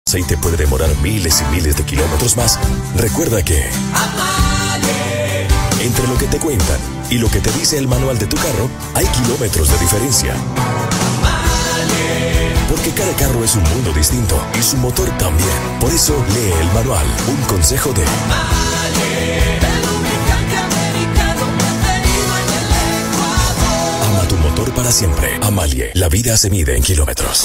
aceite puede demorar miles y miles de kilómetros más, recuerda que entre lo que te cuentan y lo que te dice el manual de tu carro, hay kilómetros de diferencia. Porque cada carro es un mundo distinto y su motor también. Por eso lee el manual. Un consejo de ama tu motor para siempre. Amalie, la vida se mide en kilómetros.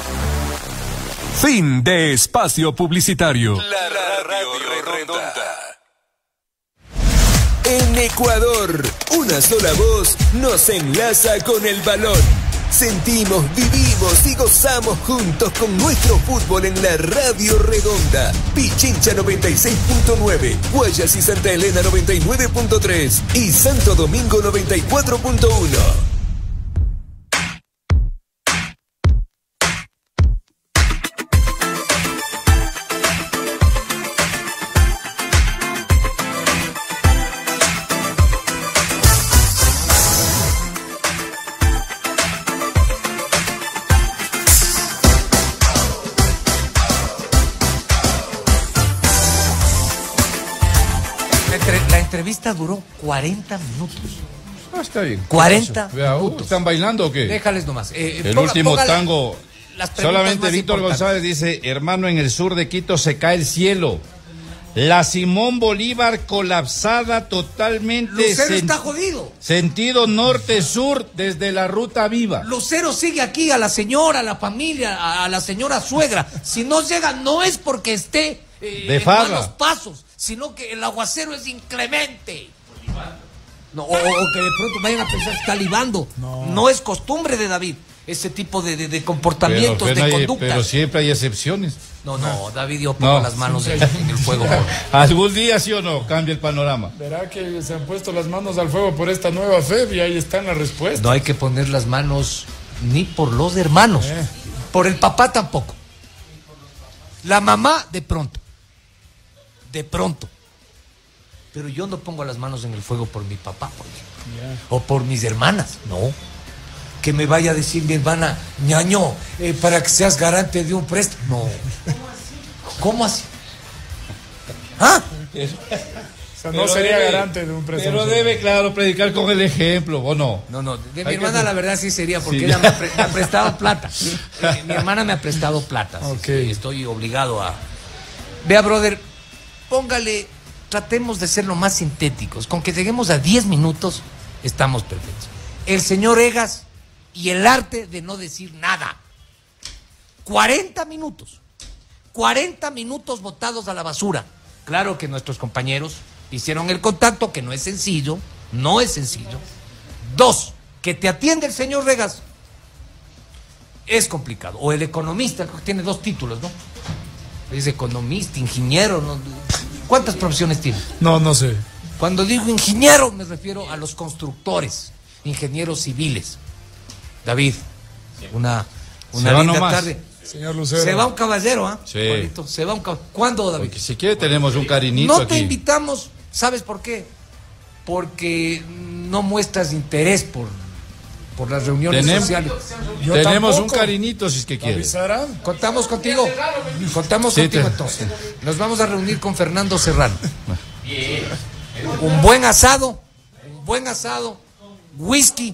Fin de espacio publicitario. La radio redonda. En Ecuador, una sola voz nos enlaza con el balón. Sentimos, vivimos y gozamos juntos con nuestro fútbol en la radio redonda. Pichincha 96.9, Guayas y Santa Elena 99.3 y Santo Domingo 94.1. La entrevista duró 40 minutos. Ah, está bien. 40 minutos. ¿Están bailando o qué? Déjales nomás. El último tango. Solamente Víctor importantes. González dice, hermano, en el sur de Quito se cae el cielo. La Simón Bolívar colapsada totalmente. Lucero está jodido. Sentido norte-sur desde la Ruta Viva. Lucero sigue aquí, a la señora, a la familia, a la señora suegra. Si no llega, no es porque esté de en farra. malos pasos, sino que el aguacero es inclemente. No, o que de pronto vayan a pensar que está libando. No es costumbre de David ese tipo de comportamientos, de conductas. Pero siempre hay excepciones. No, David, yo pongo las manos en el fuego. ¿Algún día, sí o no, cambia el panorama? Verá que se han puesto las manos al fuego por esta nueva fe y ahí están las respuestas. No hay que poner las manos ni por los hermanos, por el papá tampoco. La mamá de pronto. Pero yo no pongo las manos en el fuego por mi papá, por ejemplo, o por mis hermanas, no. Que me vaya a decir mi hermana, ñaño, para que seas garante de un préstamo. No. ¿Cómo así? ¿Ah? O sea, no sería garante de un préstamo. Pero debe, claro, predicar con el ejemplo, ¿o no? No, de mi hermana la verdad sí sería, porque ella me ha prestado plata. Mi hermana me ha prestado plata. Okay. Estoy obligado a... Vea, brother, póngale, tratemos de ser lo más sintéticos. Con que lleguemos a 10 minutos, estamos perfectos. El señor Egas y el arte de no decir nada. 40 minutos. 40 minutos botados a la basura. Claro que nuestros compañeros hicieron el contacto, que no es sencillo. No es sencillo. 2, que te atiende el señor Egas. Es complicado. O el economista, que tiene 2 títulos, ¿no? Es economista, ingeniero, ¿no? ¿Cuántas profesiones tiene? No sé. Cuando digo ingeniero, me refiero a los constructores, ingenieros civiles. David, una linda tarde. Señor Lucero. Se va un caballero, ¿ah? Sí. Juanito, se va un caballero. ¿Cuándo, David? Porque si quiere tenemos un cariñito No aquí. te invitamos, ¿sabes por qué? Porque no muestras interés por las reuniones sociales. Tenemos tampoco. un cariñito si es que quiere. ¿Avisarán? Contamos contigo. Contamos contigo entonces. Nos vamos a reunir con Fernando Serrano. Un buen asado, whisky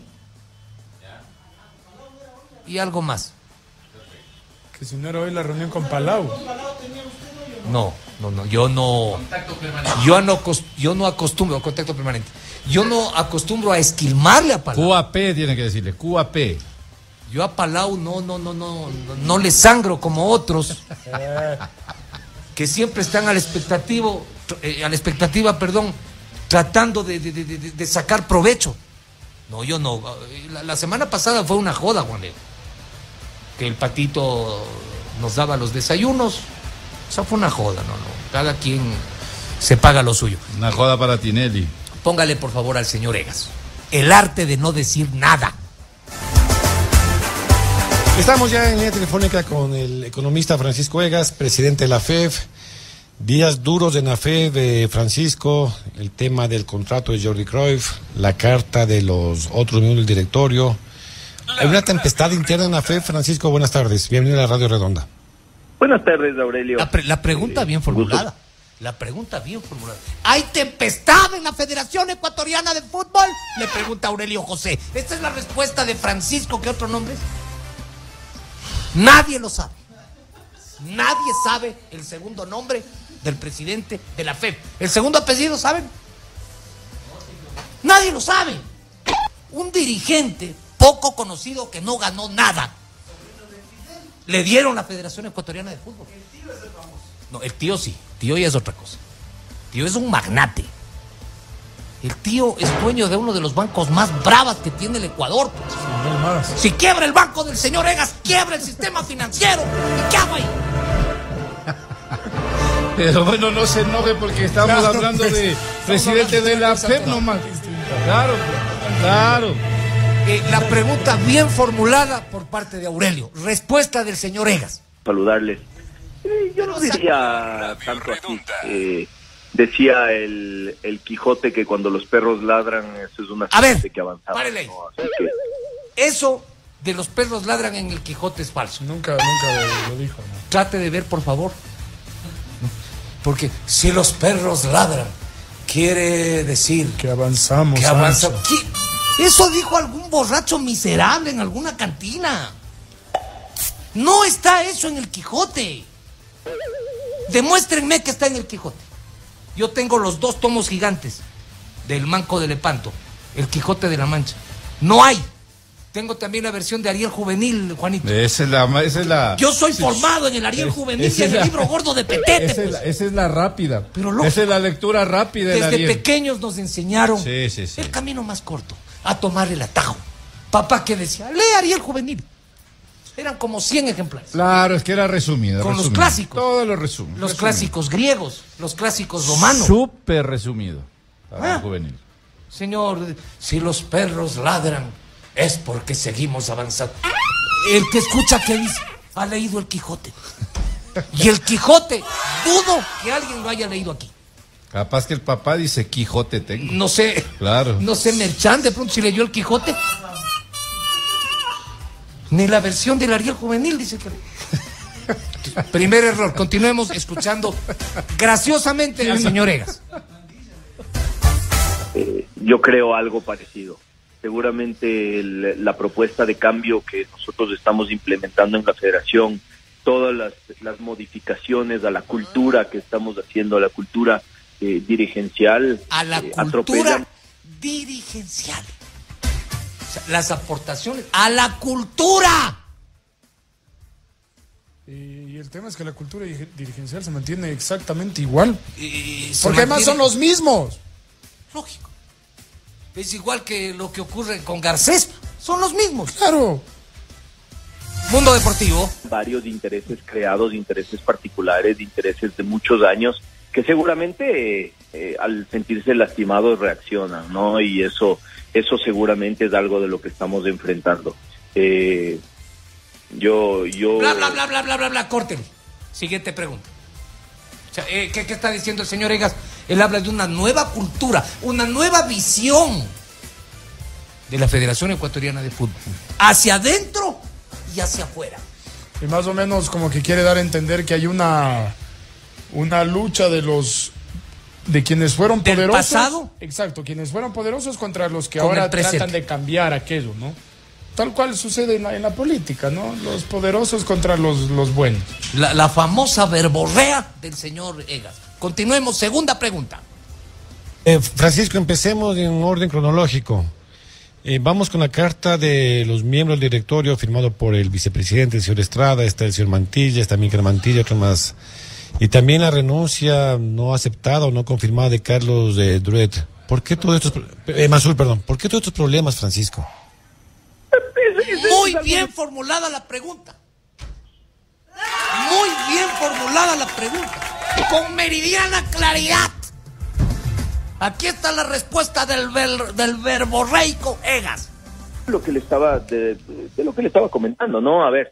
y algo más. Que si no era hoy la reunión con Palau. No, yo no acostumbro, contacto permanente. Yo no acostumbro a esquilmarle a Palau. QAP tiene que decirle, QAP. Yo a Palau no le sangro como otros que siempre están a la expectativa, tratando de sacar provecho. No, yo no. La semana pasada fue una joda, Juan Leo. Que el patito nos daba los desayunos. O sea, fue una joda, no. Cada quien se paga lo suyo. Una joda para Tinelli. Póngale, por favor, al señor Egas. El arte de no decir nada. Estamos ya en línea telefónica con el economista Francisco Egas, presidente de la FEF. Días duros de la FEF de Francisco, el tema del contrato de Jordi Cruyff, la carta de los otros miembros del directorio. Hay una tempestad interna en la FEF. Francisco, buenas tardes. Bienvenido a la Radio Redonda. Buenas tardes, Aurelio. La pregunta bien formulada. La pregunta bien formulada. ¿Hay tempestad en la Federación Ecuatoriana de Fútbol? Le pregunta Aurelio José. ¿Esta es la respuesta de Francisco? ¿Qué otro nombre es? Nadie lo sabe. Nadie sabe el segundo nombre del presidente de la FEF. ¿El segundo apellido saben? Nadie lo sabe. Un dirigente poco conocido que no ganó nada. Le dieron la Federación Ecuatoriana de Fútbol. El tío es el famoso. No, el tío sí. El tío ya es otra cosa. El tío es un magnate. El tío es dueño de uno de los bancos más bravas que tiene el Ecuador. Pues. Si quiebra el banco del señor Egas, quiebra el sistema financiero. ¿Y qué hago ahí? Pero bueno, no se enoje porque estamos hablando de presidente de la FEP nomás. Claro. La pregunta bien formulada por parte de Aurelio. Respuesta del señor Egas. Saludarles. Yo no diría tanto así. Decía el Quijote que cuando los perros ladran, eso es una suerte que avanzaba. Párele. ¿No? Así que... Eso de los perros ladran en el Quijote es falso. Nunca lo dijo. ¿No? Trate de ver, por favor. Porque si los perros ladran, quiere decir que avanzamos. Que avanzamos. Eso dijo algún borracho miserable en alguna cantina. No está eso en el Quijote. Demuéstrenme que está en el Quijote. Yo tengo los 2 tomos gigantes del Manco de Lepanto, el Quijote de la Mancha. No hay. Tengo también la versión de Ariel Juvenil, Juanito. Esa es la... Yo soy formado en el Ariel Juvenil y en el libro gordo de Petete. Esa es la rápida. Pero lógico, esa es la lectura rápida. Desde pequeños nos enseñaron el camino más corto, a tomar el atajo. Papá que decía, lee Ariel Juvenil. Eran como 100 ejemplares. Claro, es que era resumido. Con los clásicos. Todo lo resume. Los clásicos griegos, los clásicos romanos. Súper resumido. Ariel Juvenil. Señor, si los perros ladran, es porque seguimos avanzando. El que escucha que dice, ha leído el Quijote. Y el Quijote, dudo que alguien lo haya leído aquí. Capaz que el papá dice Quijote tengo. No sé. Claro. No sé, Merchan, de pronto si leyó el Quijote. Ni la versión del Ariel Juvenil dice que... Primer error. Continuemos escuchando graciosamente al señor Egas. Yo creo algo parecido. Seguramente la propuesta de cambio que nosotros estamos implementando en la federación, todas las modificaciones a la cultura que estamos haciendo, a la cultura dirigencial, a la cultura dirigencial. O sea, las aportaciones a la cultura. Y el tema es que la cultura dirigencial se mantiene exactamente igual. Porque además son los mismos. Lógico. Es igual que lo que ocurre con Garcés. Son los mismos. Claro. Mundo deportivo. Varios intereses creados, intereses particulares, intereses de muchos años, que seguramente al sentirse lastimados reaccionan, ¿no? Y eso seguramente es algo de lo que estamos enfrentando. Yo... Bla, córtenle. Siguiente pregunta. O sea, ¿qué está diciendo el señor Egas? Él habla de una nueva cultura, una nueva visión de la Federación Ecuatoriana de Fútbol. Hacia adentro y hacia afuera. Y más o menos como que quiere dar a entender que hay una lucha de quienes fueron poderosos. ¿Del pasado? Exacto, quienes fueron poderosos contra los que ahora tratan de cambiar aquello, ¿no? Tal cual sucede en la política, ¿no? Los poderosos contra los buenos. La famosa verborrea del señor Egas. Continuemos, segunda pregunta. Francisco, empecemos en un orden cronológico. Vamos con la carta de los miembros del directorio firmado por el vicepresidente, el señor Estrada, está el señor Mantilla, está Miguel Mantilla, otro más. Y también la renuncia no aceptada o no confirmada de Carlos Duret. ¿Por qué todos estos Mansul, perdón? ¿Por qué todos estos problemas, Francisco? Muy bien formulada la pregunta. Muy bien formulada la pregunta. Con meridiana claridad. Aquí está la respuesta del verborreico Egas. Lo que le estaba de lo que le estaba comentando, ¿no? A ver,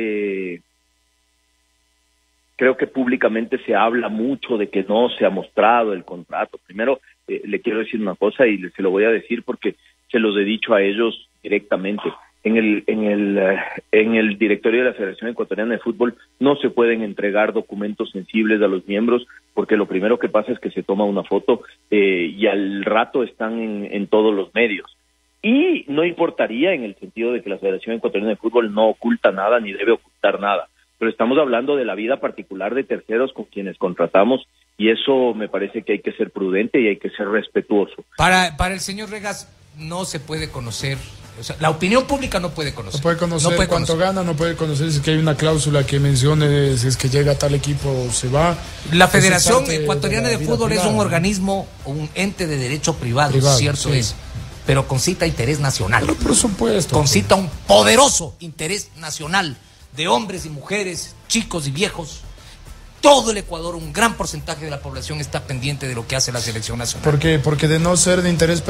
creo que públicamente se habla mucho de que no se ha mostrado el contrato. Primero, le quiero decir una cosa y se lo voy a decir porque se los he dicho a ellos directamente. en el directorio de la Federación Ecuatoriana de Fútbol no se pueden entregar documentos sensibles a los miembros, porque lo primero que pasa es que se toma una foto y al rato están en todos los medios. Y no importaría en el sentido de que la Federación Ecuatoriana de Fútbol no oculta nada ni debe ocultar nada, pero estamos hablando de la vida particular de terceros con quienes contratamos, y eso me parece que hay que ser prudente y hay que ser respetuoso. Para el señor Regas no se puede conocer, o sea, la opinión pública no puede conocer. No puede conocer cuánto gana, no puede conocer si es que hay una cláusula que mencione si es que llega a tal equipo se va. La Federación Ecuatoriana de Fútbol es un organismo, un ente de derecho privado, cierto sí. Es, pero concita interés nacional. Pero por supuesto. Concita un poderoso interés nacional de hombres y mujeres, chicos y viejos. Todo el Ecuador, un gran porcentaje de la población está pendiente de lo que hace la selección nacional. Porque de no ser de interés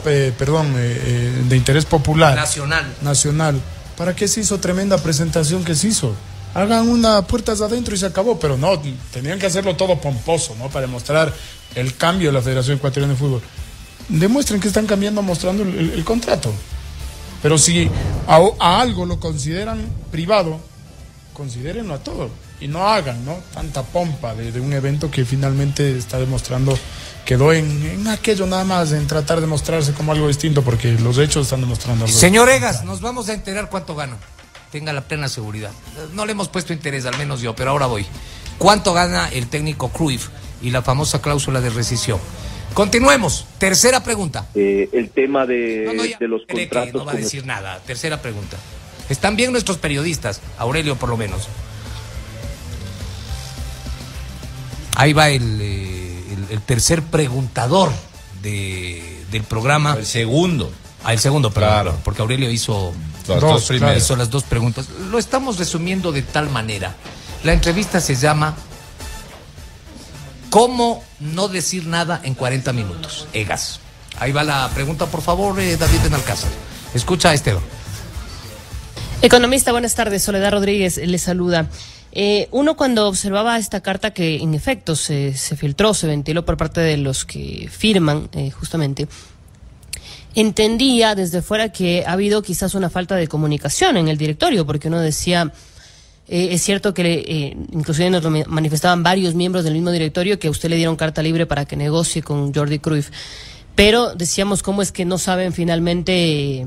de interés popular nacional, ¿para qué se hizo tremenda presentación que se hizo? Hagan una puertas adentro y se acabó, pero no, tenían que hacerlo todo pomposo, ¿no? Para demostrar el cambio de la Federación Ecuatoriana de Fútbol. Demuestren que están cambiando mostrando el contrato. Pero si a algo lo consideran privado, considérenlo a todo. Y no hagan, ¿no?, tanta pompa de un evento que finalmente está demostrando, quedó en aquello nada más, en tratar de mostrarse como algo distinto, porque los hechos están demostrando algo. Señor Egas, nos vamos a enterar cuánto gana. Tenga la plena seguridad. No le hemos puesto interés, al menos yo, pero ahora voy. ¿Cuánto gana el técnico Cruyff y la famosa cláusula de rescisión? Continuemos. Tercera pregunta. El tema de los contratos. No va a decir nada. Tercera pregunta. Están bien nuestros periodistas, Aurelio por lo menos. Ahí va el tercer preguntador del programa. El segundo. El segundo, perdón, claro. Porque Aurelio hizo las dos preguntas. Lo estamos resumiendo de tal manera. La entrevista se llama ¿Cómo no decir nada en 40 minutos? Egas. Ahí va la pregunta, por favor, David Benalcázar. Escucha a Esteban. Economista, buenas tardes. Soledad Rodríguez le saluda. Uno cuando observaba esta carta que en efecto se filtró, se ventiló por parte de los que firman justamente, entendía desde fuera que ha habido quizás una falta de comunicación en el directorio, porque uno decía, es cierto que inclusive nos lo manifestaban varios miembros del mismo directorio que a usted le dieron carta libre para que negocie con Jordi Cruyff, pero decíamos cómo es que no saben finalmente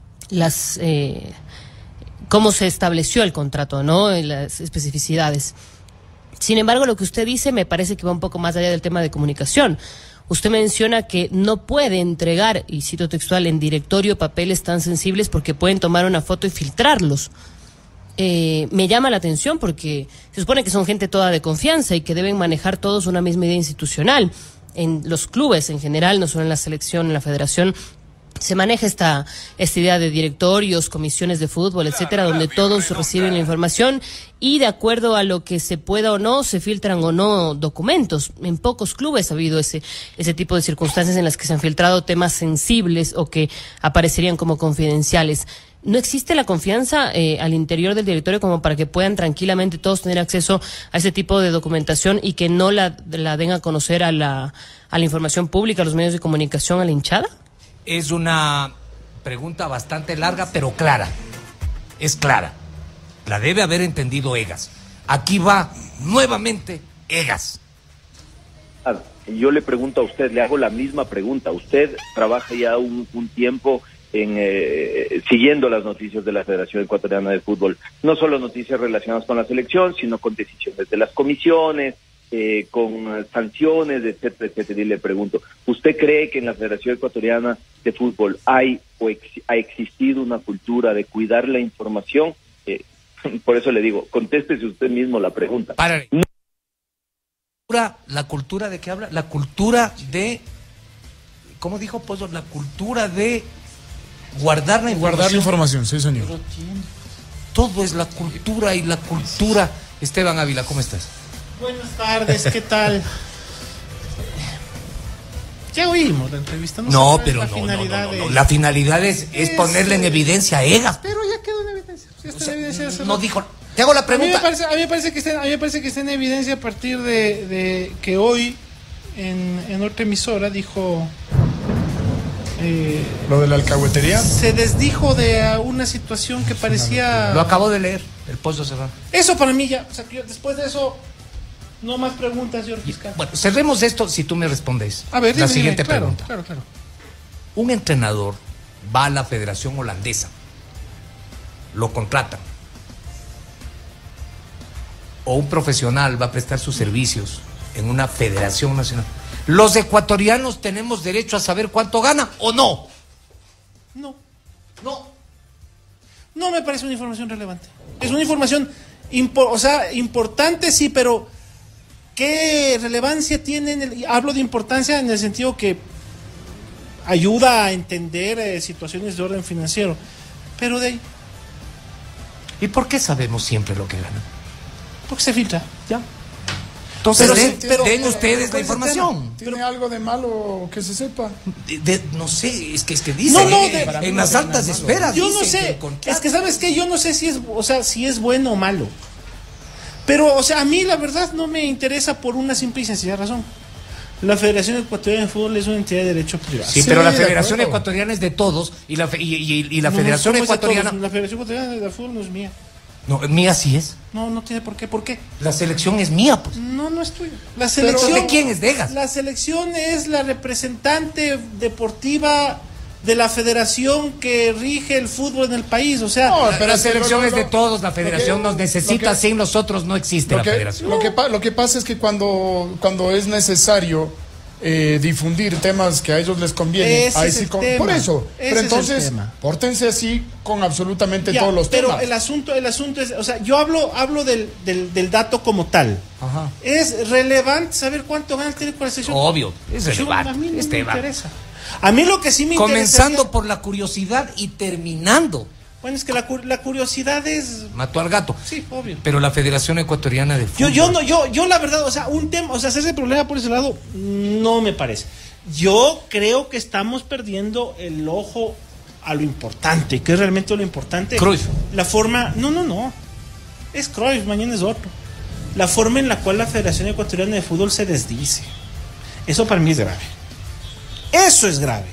cómo se estableció el contrato, ¿no? Las especificidades. Sin embargo, lo que usted dice me parece que va un poco más allá del tema de comunicación. Usted menciona que no puede entregar, y cito textual, en directorio papeles tan sensibles porque pueden tomar una foto y filtrarlos. Me llama la atención porque se supone que son gente toda de confianza y que deben manejar todos una misma idea institucional. En los clubes en general, no solo en la selección, en la federación, se maneja esta idea de directorios, comisiones de fútbol, etcétera, donde todos reciben la información y de acuerdo a lo que se pueda o no, se filtran o no documentos. En pocos clubes ha habido ese tipo de circunstancias en las que se han filtrado temas sensibles o que aparecerían como confidenciales. ¿No existe la confianza al interior del directorio como para que puedan tranquilamente todos tener acceso a ese tipo de documentación y que no la den a conocer a la información pública, a los medios de comunicación, a la hinchada? Es una pregunta bastante larga, pero clara. Es clara. La debe haber entendido Egas. Aquí va nuevamente Egas. Yo le pregunto a usted, le hago la misma pregunta. Usted trabaja ya un tiempo siguiendo las noticias de la Federación Ecuatoriana de Fútbol. No solo noticias relacionadas con la selección, sino con decisiones de las comisiones, con sanciones, etcétera, etcétera. Y le pregunto, ¿usted cree que en la Federación Ecuatoriana de Fútbol ha existido una cultura de cuidar la información? Por eso le digo, contéstese usted mismo la pregunta. ¿La cultura de qué habla? La cultura de, ¿cómo dijo Pozo? La cultura de guardar la información. Guardar la información, sí, señor. Todo es la cultura y la cultura. Esteban Ávila, ¿cómo estás? Buenas tardes, ¿qué tal? Ya oímos la entrevista. No, pero no. La finalidad es ponerle en evidencia a Egas. Pero ya quedó en evidencia. Ya está en evidencia. No dijo. Te hago la pregunta. A mí me parece que está en evidencia a partir de que hoy en otra emisora dijo Lo de la alcahuetería. Se desdijo de una situación que parecía... Lo acabo de leer, el Pozo Serrano. Eso para mí ya, o sea, yo después de eso, no más preguntas, señor fiscal. Bueno, cerremos esto si tú me respondes. A ver, la siguiente pregunta. Claro. Un entrenador va a la Federación Holandesa, lo contratan, o un profesional va a prestar sus servicios en una federación nacional. ¿Los ecuatorianos tenemos derecho a saber cuánto gana o no? No. No. No me parece una información relevante. Es una información importante, sí, pero ¿qué relevancia tiene? Hablo de importancia en el sentido que ayuda a entender situaciones de orden financiero. Pero de ahí. ¿Y por qué sabemos siempre lo que gana? Porque se filtra, ya. Entonces, den ustedes la información. ¿Tiene algo de malo que se sepa? No sé, es que dicen en las altas esferas. Yo no sé, es que ¿sabes qué? Yo no sé si es bueno o malo. Pero, o sea, a mí la verdad no me interesa por una simple y sencilla razón. La Federación Ecuatoriana de Fútbol es una entidad de derecho privado. Sí, pero la Federación Ecuatoriana es de todos y la Federación Ecuatoriana... La Federación Ecuatoriana de Fútbol no es mía. No, mía sí es. No tiene por qué. ¿Por qué? La selección es mía, pues. No es tuya. La selección, ¿de quién es? De Egas. La selección es la representante deportiva de la federación que rige el fútbol en el país. O sea, pero la selección es de todos. La federación nos necesita, sin nosotros no existe la federación. Lo que pasa es que cuando es necesario difundir temas que a ellos les conviene, ahí sí por eso. Pero entonces, pórtense así con absolutamente todos los temas. Pero el asunto es, o sea, yo hablo del dato como tal. Ajá. Es relevante saber cuánto gana el técnico de la selección. Obvio, es relevante. A mí no me interesa. A mí lo que sí me interesa. Comenzando por la curiosidad y terminando. Bueno, es que la curiosidad es... Mató al gato. Sí, obvio. Pero la Federación Ecuatoriana de Fútbol... Yo la verdad, o sea, un tema, o sea, hacerse problema por ese lado, no me parece. Yo creo que estamos perdiendo el ojo a lo importante, que es realmente lo importante. Cruyff. La forma... No. Es Cruyff, mañana es otro. La forma en la cual la Federación Ecuatoriana de Fútbol se desdice. Eso para mí es grave. Eso es grave.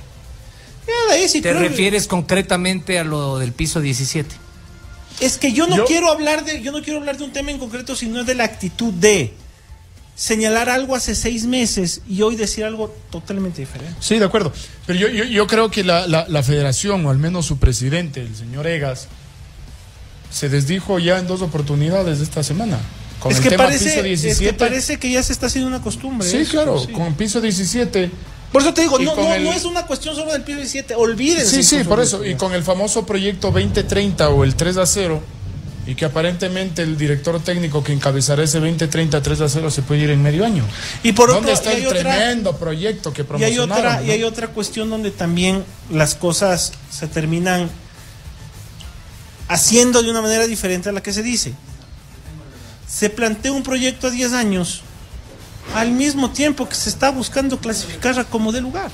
¿Te refieres concretamente a lo del piso 17? Es que yo no quiero hablar de un tema en concreto, sino de la actitud de señalar algo hace 6 meses y hoy decir algo totalmente diferente. Sí, de acuerdo. Pero yo creo que la federación, o al menos su presidente, el señor Egas, se desdijo ya en 2 oportunidades de esta semana. Con el tema piso 17. Es que parece que ya se está haciendo una costumbre. Sí, claro, sí. Con piso 17... Por eso te digo, no es una cuestión solo del piso 17, olvídense. Sí, por eso, y con el famoso proyecto 2030 o el 3-0, y que aparentemente el director técnico que encabezará ese 2030 3-0 se puede ir en medio año. Y por ¿dónde otro, está el tremendo proyecto que promocionaron? Y hay otra cuestión donde también las cosas se terminan haciendo de una manera diferente a la que se dice. Se plantea un proyecto a 10 años al mismo tiempo que se está buscando clasificar a como de lugar.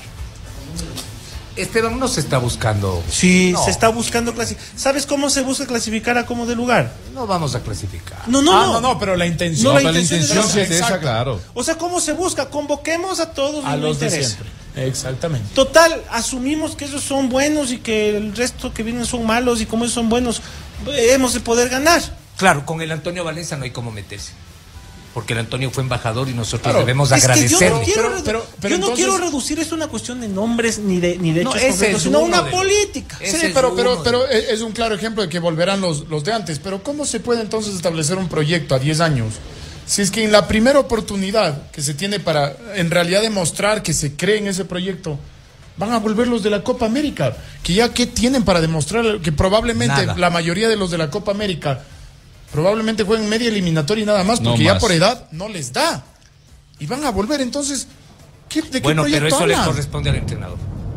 Esteban, no se está buscando. Sí, no. Se está buscando clasificar. ¿Sabes cómo se busca clasificar a como de lugar? No vamos a clasificar. No, pero la intención. No, la intención sí es esa, claro. O sea, ¿cómo se busca? Convoquemos a todos a los de siempre. Exactamente. Total, asumimos que esos son buenos y que el resto que vienen son malos, y como esos son buenos, hemos de poder ganar. Claro, con el Antonio Valencia no hay cómo meterse. Porque el Antonio fue embajador y nosotros debemos agradecerle. Yo no quiero reducir esto a una cuestión de nombres ni de hechos concretos, sino una política. Sí, pero es un claro ejemplo de que volverán los de antes. Pero ¿cómo se puede entonces establecer un proyecto a 10 años? Si es que en la primera oportunidad que se tiene para en realidad demostrar que se cree en ese proyecto, van a volver los de la Copa América, que ya ¿qué tienen para demostrar? Que probablemente la mayoría de los de la Copa América probablemente jueguen media eliminatoria y nada más, porque ya por edad no les da. Y van a volver, entonces, ¿de qué proyecto pero eso hablan? le corresponde al entrenador.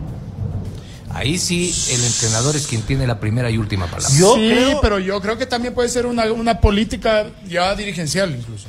Ahí sí, el entrenador es quien tiene la primera y última palabra. Pero yo creo que también puede ser una política ya dirigencial incluso.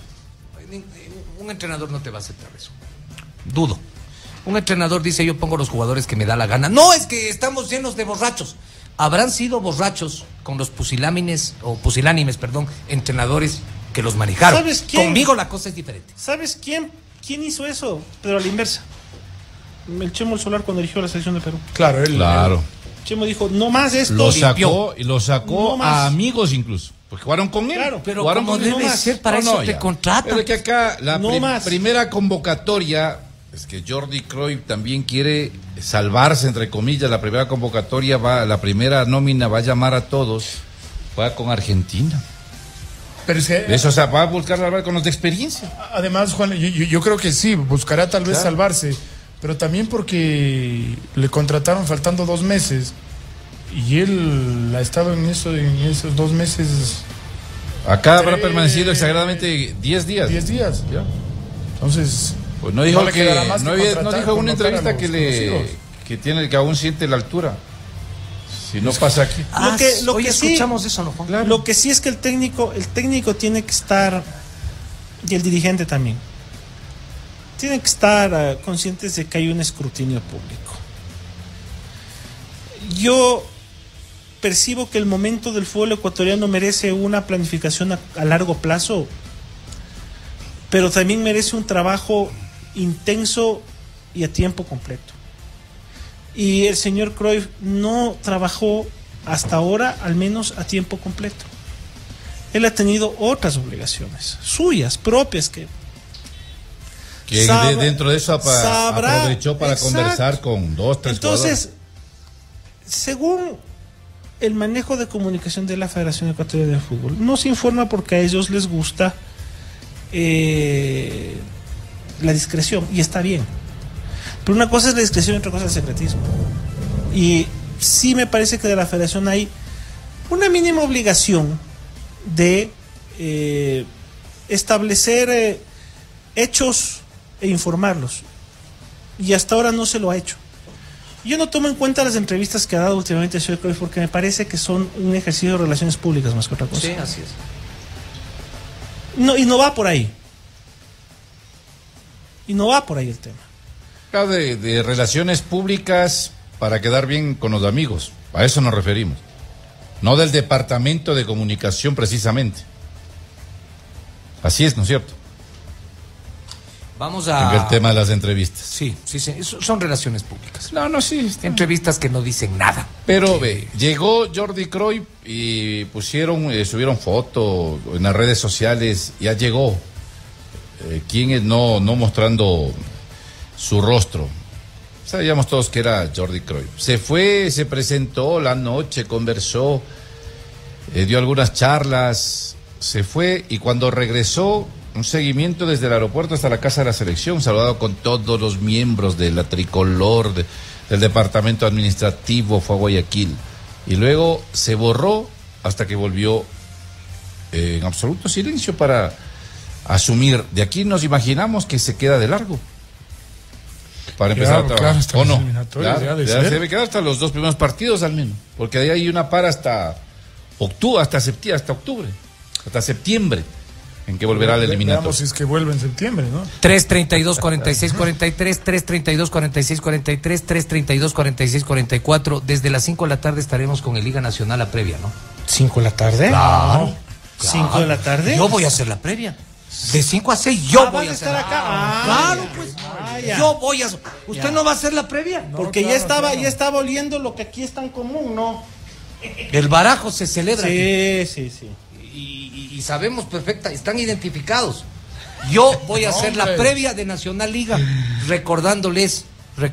Un entrenador no te va a aceptar eso. Dudo. Un entrenador dice, yo pongo los jugadores que me da la gana. No, es que estamos llenos de borrachos. Habrán sido borrachos con los pusilánimes, entrenadores que los manejaron. ¿Sabes quién? Conmigo la cosa es diferente. ¿Sabes quién hizo eso? Pero a la inversa. el Chemo Solar cuando dirigió la selección de Perú. Claro, Claro. Chemo dijo, no más esto. Lo sacó No a amigos incluso, porque jugaron con él. Claro, pero jugaron como con él. debe ser, para eso te ya. contratan. Pero es que acá la No más. primera convocatoria, es que Jordi Cruyff también quiere salvarse, entre comillas, la primera convocatoria, la primera nómina va a llamar a todos, juega con Argentina. Pero es que, Eso, o sea, va a buscar salvar con los de experiencia. además, Juan, yo creo que sí, buscará tal vez salvarse, pero también porque le contrataron faltando 2 meses y él ha estado en esos 2 meses. Acá habrá permanecido exageradamente 10 días. 10 días. Ya. Entonces, Pues no dijo no le que quedará más que no contratar, dijo en una convocar a entrevista los que aún siente la altura. Si no pasa aquí. Lo hoy que sí, escuchamos eso, ¿no, Juan? Lo que sí es que el técnico tiene que estar, y el dirigente también, tienen que estar conscientes de que hay un escrutinio público. Yo percibo que el momento del fútbol ecuatoriano merece una planificación a largo plazo, pero también merece un trabajo intenso y a tiempo completo. Y el señor Cruyff no trabajó hasta ahora, al menos a tiempo completo. Él ha tenido otras obligaciones, suyas, propias, que dentro de eso aprovechó para conversar con 2, 3 Entonces, según el manejo de comunicación de la Federación Ecuatoriana de Fútbol, no se informa porque a ellos les gusta la discreción, y está bien. Pero una cosa es la discreción y otra cosa es el secretismo. Y sí me parece que de la Federación hay una mínima obligación de establecer hechos e informarlos. Y hasta ahora no se lo ha hecho. Yo no tomo en cuenta las entrevistas que ha dado últimamente el señor Cruyff porque me parece que son un ejercicio de relaciones públicas más que otra cosa. Sí, así es. No, y no va por ahí. Y no va por ahí el tema. De relaciones públicas para quedar bien con los amigos. A eso nos referimos. No del departamento de comunicación precisamente. Así es, ¿no es cierto? Vamos a... En el tema de las entrevistas. Sí, son relaciones públicas. No, sí. Entrevistas que no dicen nada. Pero llegó Jordi Cruyff y subieron fotos en las redes sociales, ya llegó. Quienes no mostrando su rostro. Sabíamos todos que era Jordi Cruyff. Se fue, se presentó la noche, conversó, dio algunas charlas, se fue y cuando regresó, un seguimiento desde el aeropuerto hasta la casa de la selección, saludado con todos los miembros de la tricolor, del departamento administrativo, fue a Guayaquil. Y luego se borró hasta que volvió en absoluto silencio para asumir. De aquí nos imaginamos que se queda de largo para empezar a trabajar. ¿O no? Ya se debe quedar hasta los 2 primeros partidos al menos, porque ahí hay una para hasta octubre, hasta septiembre, en que volverá al eliminatorio. Veamos si es que vuelve en septiembre, ¿no? 332-46-43, 332-46-43, 332-46-44. Desde las 5 de la tarde estaremos con el Liga Nacional a previa, ¿no? ¿5 de la tarde? Claro. 5 de la tarde. Yo voy a hacer la previa. De 5 a 6 yo voy a hacer estar acá. Claro, pues. Yo voy a... ¿Usted no va a hacer la previa? No, porque claro, ya estaba oliendo lo que aquí es tan común, ¿no? El barajo se celebra. Sí. Y sabemos perfecta, están identificados. Yo voy a hacer la previa de Nacional Liga, recordándoles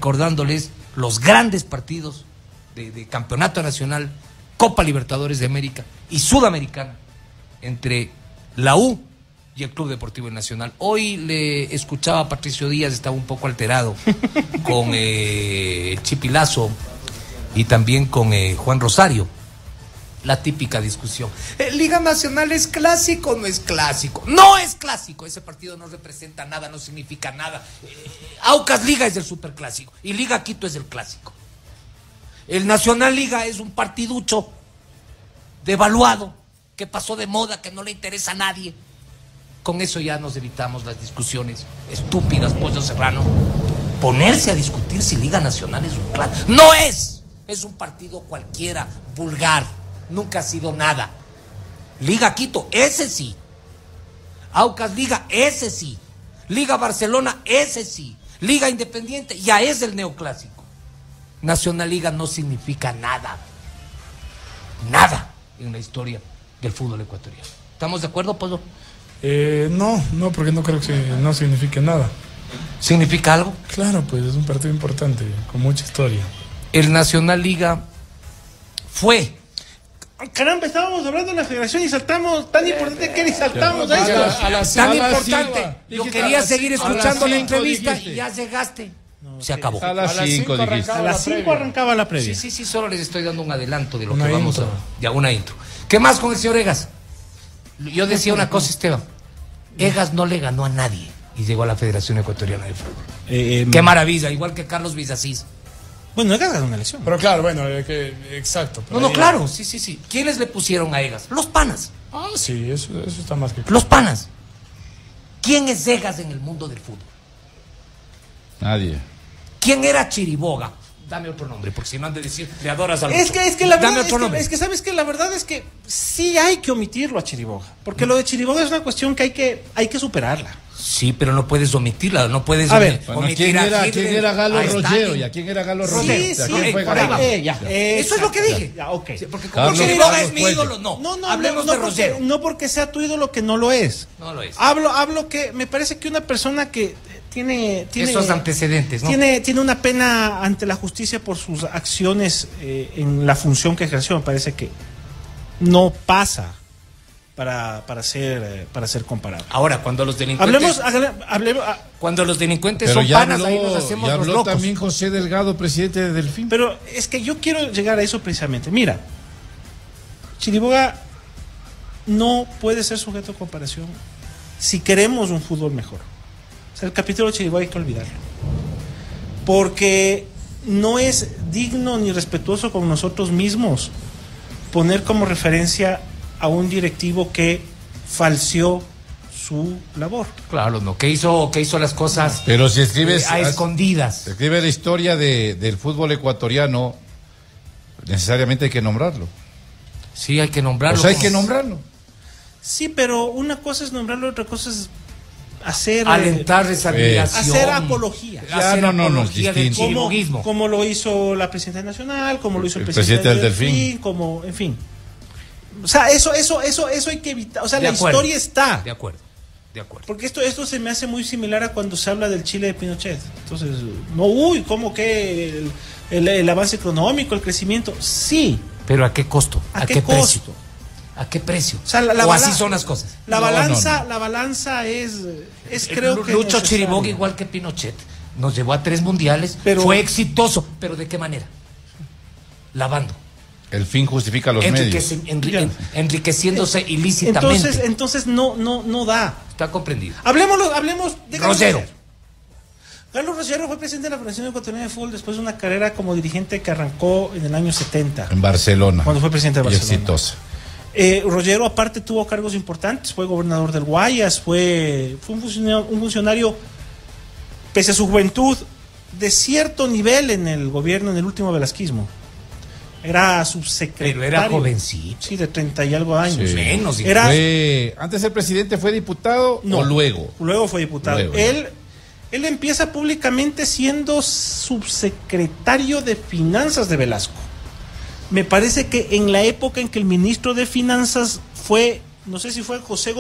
los grandes partidos de Campeonato Nacional, Copa Libertadores de América y Sudamericana entre la U y el Club Deportivo Nacional. Hoy le escuchaba a Patricio Díaz, estaba un poco alterado con Chipilazo y también con Juan Rosario. La típica discusión. ¿Liga Nacional es clásico o no es clásico? No es clásico. Ese partido no representa nada, no significa nada. Aucas Liga es el superclásico y Liga Quito es el clásico. El Nacional Liga es un partiducho devaluado, que pasó de moda, que no le interesa a nadie. Con eso ya nos evitamos las discusiones estúpidas, Pollo Serrano. Ponerse a discutir si Liga Nacional es un clásico. ¡No es! Es un partido cualquiera, vulgar. Nunca ha sido nada. Liga Quito, ese sí. Aucas Liga, ese sí. Liga Barcelona, ese sí. Liga Independiente ya es el neoclásico. Nacional Liga no significa nada. Nada en la historia del fútbol ecuatoriano. ¿Estamos de acuerdo, Polo? No, porque no creo que no signifique nada. ¿Significa algo? Claro, pues es un partido importante, con mucha historia. El Nacional Liga fue... Caramba, estábamos hablando de la federación y saltamos, tan importante que era y saltamos a esto. Tan importante. Yo quería seguir escuchando la entrevista y ya llegaste. Se acabó. A las 5 dijiste. A las 5 arrancaba la previa. Sí, solo les estoy dando un adelanto de lo que vamos a... Ya, una intro. ¿Qué más con el señor Egas? Yo decía una cosa, Esteban. Egas no le ganó a nadie y llegó a la Federación Ecuatoriana de Fútbol. Qué maravilla, igual que Carlos Villasís. Bueno, Egas ganó una elección. Pero claro, bueno, exacto. No, claro, sí. ¿Quiénes le pusieron a Egas? Los panas. Ah, sí, eso está más que claro. Los panas. ¿Quién es Egas en el mundo del fútbol? Nadie. ¿Quién era Chiriboga? Dame otro nombre, porque si no han de decir, le adoras a los... Es que la verdad, Dame otro nombre. es que sabes que la verdad es que sí hay que omitirlo a Chiriboga, porque lo de Chiriboga es una cuestión que hay que superarla. Sí, pero no puedes omitirla, no puedes omitir ¿quién era Galo Rogero? ¿Y a quién era Galo Rogero? Sí, eso es lo que dije. Ya, ok. Sí, porque como Chiriboga es mi ídolo, no. Hablemos de Rogero. No porque sea tu ídolo que no lo es. No lo es. Hablo que me parece que una persona que tiene esos antecedentes, ¿no? Tiene una pena ante la justicia por sus acciones en la función que ejerció. Me parece que no pasa para ser comparado. Ahora, cuando los delincuentes cuando los delincuentes pero son panas, ahí nos hacemos ya los habló locos. También José Delgado, presidente de Delfín. Pero es que yo quiero llegar a eso precisamente. Mira, Chiriboga no puede ser sujeto a comparación si queremos un fútbol mejor. O sea, el capítulo de Chiriboga hay que olvidarlo, porque no es digno ni respetuoso con nosotros mismos poner como referencia a un directivo que falseó su labor. Claro, no, que hizo las cosas pero si escribes a escondidas. Escribe la historia del fútbol ecuatoriano, necesariamente hay que nombrarlo. Sí, hay que nombrarlo. Pues hay que nombrarlo. Sí, pero una cosa es nombrarlo, otra cosa es hacer alentar esa admiración, hacer apología. Apología del chiriboguismo. Como lo hizo la presidenta nacional, como lo hizo el presidente del Delfín, como, en fin. O sea, eso hay que evitar. O sea, la historia está. De acuerdo. Porque esto se me hace muy similar a cuando se habla del Chile de Pinochet. Entonces, ¿cómo que el avance económico, el crecimiento? Sí. ¿Pero a qué costo? ¿A qué costo? Precio? ¿A qué precio? O sea, o así son las cosas. La balanza es creo que Lucho Chiriboga, igual que Pinochet, nos llevó a 3 mundiales, fue exitoso, pero ¿de qué manera? Lavando. El fin justifica los medios. Enriqueciéndose ilícitamente. Entonces no da. Está comprendido. Hablemos de Rogero. Carlos Rogero fue presidente de la Federación Ecuatoriana de Fútbol después de una carrera como dirigente que arrancó en el año 70. En Barcelona. Cuando fue presidente de Barcelona. Y exitosa. Rogero aparte tuvo cargos importantes, fue gobernador del Guayas, fue un funcionario, pese a su juventud, de cierto nivel en el gobierno, en el último velasquismo. Era subsecretario. Pero era jovencito. Sí, de 30 y algo años. Sí. Menos. ¿Antes el presidente fue diputado o luego? Luego fue diputado. Él empieza públicamente siendo subsecretario de Finanzas de Velasco. Me parece que en la época en que el ministro de Finanzas fue, no sé si fue Jorge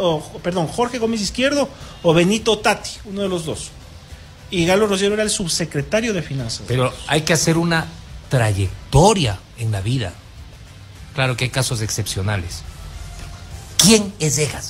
Gómez Izquierdo o Benito Tati, uno de los dos. Y Galo Rogero era el subsecretario de Finanzas. Pero hay que hacer una trayectoria en la vida. Claro que hay casos excepcionales. ¿Quién es Egas?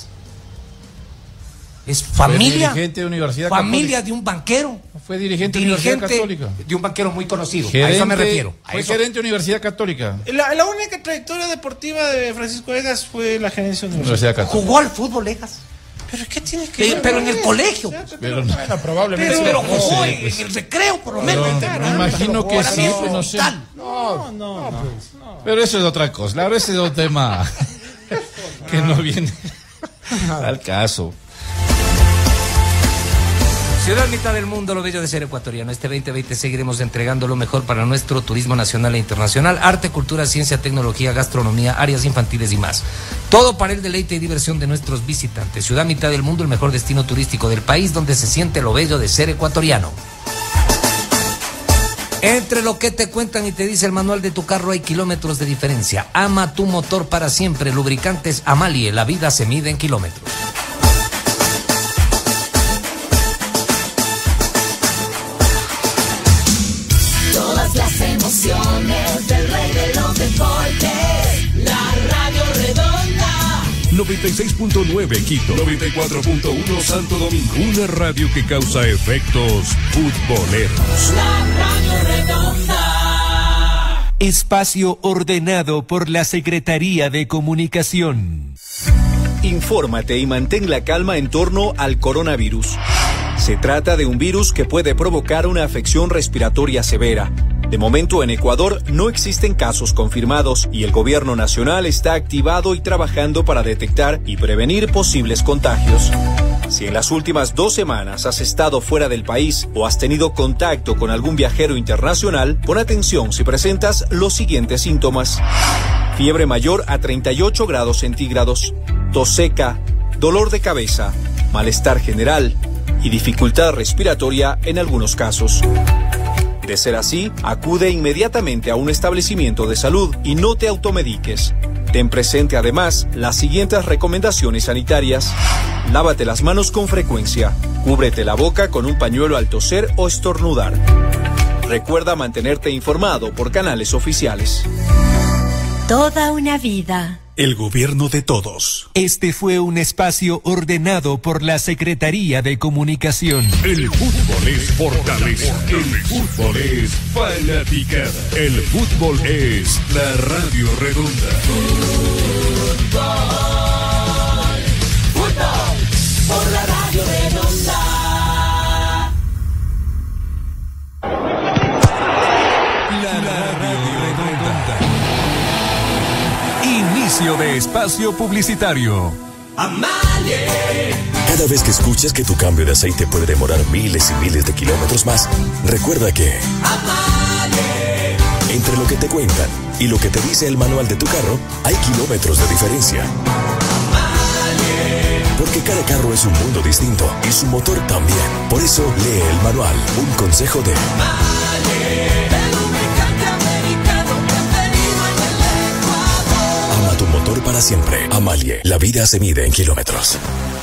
Es familia. Fue dirigente de Universidad familia Católica. De un banquero. Fue dirigente de Universidad Católica. De un banquero muy conocido. Gerente, a eso me refiero. Fue gerente de Universidad Católica. La única trayectoria deportiva de Francisco Egas fue la gerencia de Universidad Católica. Jugó al fútbol Egas. ¿Pero qué tiene que ver? Pero en el colegio. Pero probablemente. Pero jugó en el recreo, por lo menos. Me imagino que sí, no sé. No. Pero eso es otra cosa. Ahora ese es otro tema que no viene al caso. Ciudad mitad del mundo, lo bello de ser ecuatoriano. Este 2020 seguiremos entregando lo mejor para nuestro turismo nacional e internacional, arte, cultura, ciencia, tecnología, gastronomía, áreas infantiles y más. Todo para el deleite y diversión de nuestros visitantes. Ciudad mitad del mundo, el mejor destino turístico del país, donde se siente lo bello de ser ecuatoriano. Entre lo que te cuentan y te dice el manual de tu carro hay kilómetros de diferencia. Ama tu motor para siempre. Lubricantes Amalie, la vida se mide en kilómetros. Todas las emociones del rey de los deportes. La Radio Redonda. 96.9 Quito, 94.1 Santo Domingo. Una radio que causa efectos futboleros. La Radio Redonda. Espacio ordenado por la Secretaría de Comunicación. Infórmate y mantén la calma en torno al coronavirus. Se trata de un virus que puede provocar una afección respiratoria severa. De momento en Ecuador no existen casos confirmados y el gobierno nacional está activado y trabajando para detectar y prevenir posibles contagios. Si en las últimas 2 semanas has estado fuera del país o has tenido contacto con algún viajero internacional, pon atención si presentas los siguientes síntomas: fiebre mayor a 38 grados centígrados, tos seca, dolor de cabeza, malestar general y dificultad respiratoria en algunos casos. De ser así, acude inmediatamente a un establecimiento de salud y no te automediques. Ten presente además las siguientes recomendaciones sanitarias. Lávate las manos con frecuencia. Cúbrete la boca con un pañuelo al toser o estornudar. Recuerda mantenerte informado por canales oficiales. Toda una vida. El gobierno de todos. Este fue un espacio ordenado por la Secretaría de Comunicación. El fútbol es fortaleza. El fútbol es fanaticada. El fútbol es la Radio Redonda. Fútbol por la Radio Redonda. Inicio de espacio publicitario. Amalie. Cada vez que escuchas que tu cambio de aceite puede demorar miles y miles de kilómetros más, recuerda que Amalie. entre lo que te cuentan y lo que te dice el manual de tu carro, hay kilómetros de diferencia. Amalie. Porque cada carro es un mundo distinto y su motor también. Por eso lee el manual. Un consejo de Amalie. El lubricante americano preferido en el Ecuador. Ama tu motor para siempre. Amalie, la vida se mide en kilómetros.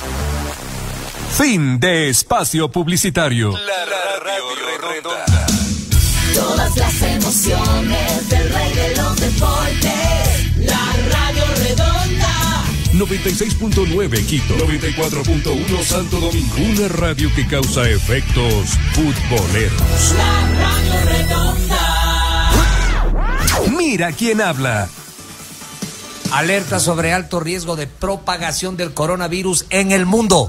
Fin de espacio publicitario. La Radio Redonda. Todas las emociones del rey de los deportes. La Radio Redonda. 96.9 Quito, 94.1 Santo Domingo. Una radio que causa efectos futboleros. La Radio Redonda. Mira quién habla. Alerta sobre alto riesgo de propagación del coronavirus en el mundo.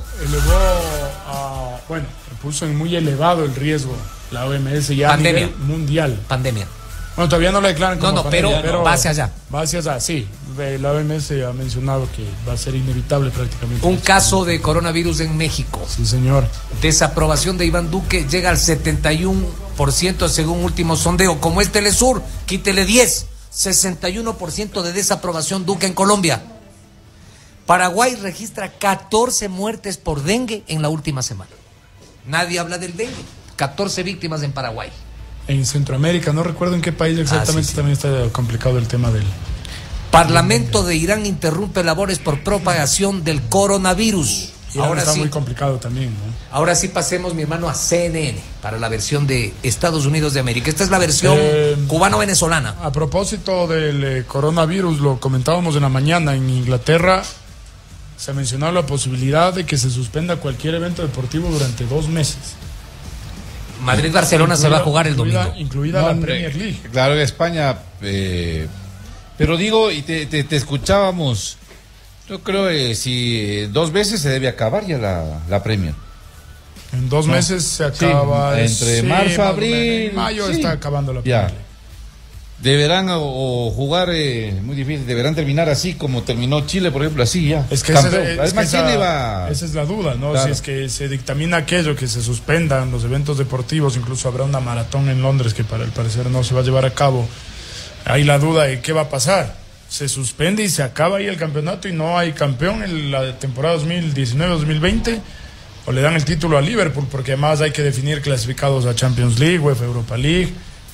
Puso en muy elevado el riesgo la OMS ya Pandemia. a nivel mundial. Pandemia. Bueno, todavía no la declaran como pandemia, pero va hacia allá. Va hacia allá, sí. La OMS ha mencionado que va a ser inevitable prácticamente. Un caso de coronavirus en México. Sí, señor. Desaprobación de Iván Duque llega al 71% según último sondeo. Como es Telesur, quítele 10. 61% de desaprobación Duque en Colombia. Paraguay registra 14 muertes por dengue en la última semana. Nadie habla del dengue. 14 víctimas en Paraguay. En Centroamérica, no recuerdo en qué país exactamente, también está complicado el tema del... Parlamento de Irán interrumpe labores por propagación del coronavirus. Ahora está muy complicado también, ¿no? Ahora sí pasemos, mi hermano, a CNN para la versión de Estados Unidos de América. Esta es la versión cubano-venezolana. A propósito del coronavirus, lo comentábamos en la mañana, en Inglaterra se ha mencionado la posibilidad de que se suspenda cualquier evento deportivo durante 2 meses. Madrid-Barcelona se va a jugar el domingo. Incluida la Premier League. Claro, en España, pero digo, y te escuchábamos, yo creo que si 2 veces se debe acabar ya la Premier. En 2 meses se acaba. Entre marzo, abril, mayo está acabando la Premier League. Deberán o jugar, muy difícil, deberán terminar así como terminó Chile, por ejemplo, así ya. Es que esa es la duda, ¿no? Claro. Si es que se dictamina aquello, que se suspendan los eventos deportivos, incluso habrá una maratón en Londres que para el parecer no se va a llevar a cabo. Hay la duda de qué va a pasar. Se suspende y se acaba ahí el campeonato y no hay campeón en la temporada 2019-2020, o le dan el título a Liverpool, porque además hay que definir clasificados a Champions League, UEFA Europa League.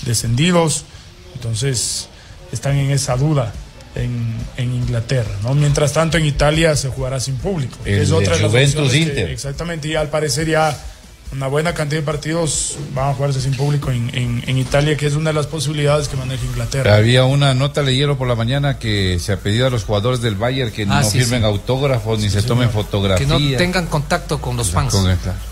descendidos. Entonces están en esa duda en Inglaterra, ¿no? Mientras tanto en Italia se jugará sin público. Es otra de las Juventus Inter. Exactamente, y al parecer ya una buena cantidad de partidos van a jugarse sin público en Italia, que es una de las posibilidades que maneja Inglaterra. Había una nota, leyeron por la mañana, que se ha pedido a los jugadores del Bayern que no firmen autógrafos ni se tomen fotografías. Que no tengan contacto con los fans.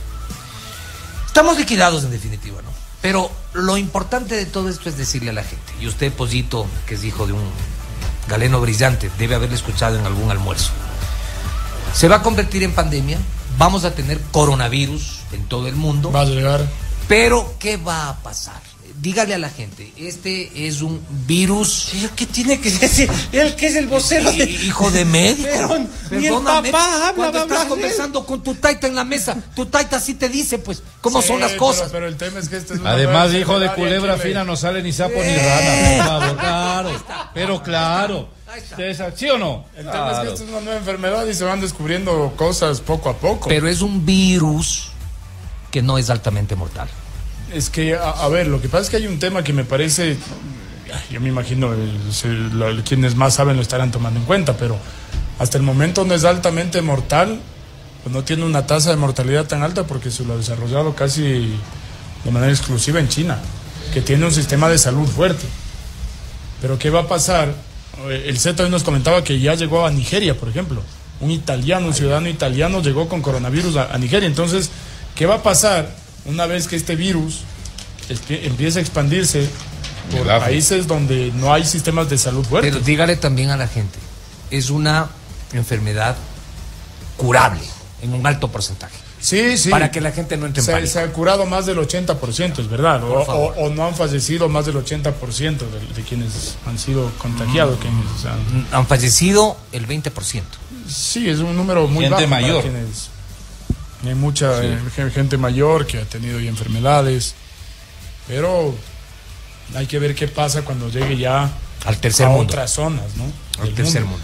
Estamos liquidados en definitiva, ¿no? Pero lo importante de todo esto es decirle a la gente, y usted, Pollito, que es hijo de un galeno brillante, debe haberle escuchado en algún almuerzo. Se va a convertir en pandemia, vamos a tener coronavirus en todo el mundo. Va a llegar. Pero, ¿qué va a pasar? Dígale a la gente, este es un virus. ¿Qué tiene que decir? Él que es el vocero. Hijo de médico. Pero ni el papá habla. Cuando estás conversando con tu taita en la mesa, tu taita sí te dice, pues, cómo son las cosas. Pero el tema es que este es además, hijo de culebra fina, no sale ni sapo ni rana. Por favor, claro. Pero claro. ¿Sí o no? El tema es que esto es una nueva enfermedad y se van descubriendo cosas poco a poco. Pero es un virus que no es altamente mortal. Es que, a ver, lo que pasa es que hay un tema que me parece, yo me imagino, quienes más saben lo estarán tomando en cuenta, pero hasta el momento no es altamente mortal, pues no tiene una tasa de mortalidad tan alta porque se lo ha desarrollado casi de manera exclusiva en China, que tiene un sistema de salud fuerte. Pero ¿qué va a pasar? El Z hoy nos comentaba que ya llegó a Nigeria, por ejemplo. Un ciudadano italiano llegó con coronavirus a Nigeria. Entonces, ¿qué va a pasar una vez que este virus empiece a expandirse por países donde no hay sistemas de salud fuertes? Pero dígale también a la gente, es una enfermedad curable en un alto porcentaje. Sí. Para que la gente no entre en pánico. Se ha curado más del 80%, es verdad. O no han fallecido más del 80% de quienes han sido contagiados. Han fallecido el 20%. Sí, es un número muy gente bajo. Mayor. Hay mucha gente mayor que ha tenido ya enfermedades, pero hay que ver qué pasa cuando llegue ya al tercer mundo, otras zonas, ¿no? Al tercer mundo.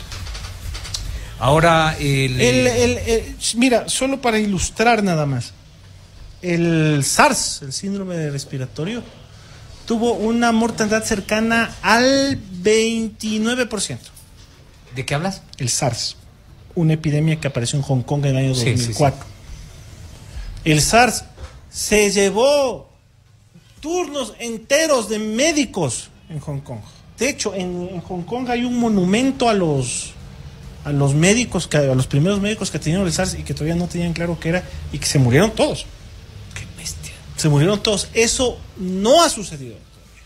Ahora mira, solo para ilustrar nada más, el SARS, el síndrome respiratorio, tuvo una mortandad cercana al 29%. ¿De qué hablas? El SARS, una epidemia que apareció en Hong Kong en el año 2004. Sí. El SARS se llevó turnos enteros de médicos en Hong Kong. De hecho, en Hong Kong hay un monumento a los médicos, a los primeros médicos que tenían el SARS y que todavía no tenían claro qué era y que se murieron todos. ¡Qué bestia! Se murieron todos. Eso no ha sucedido.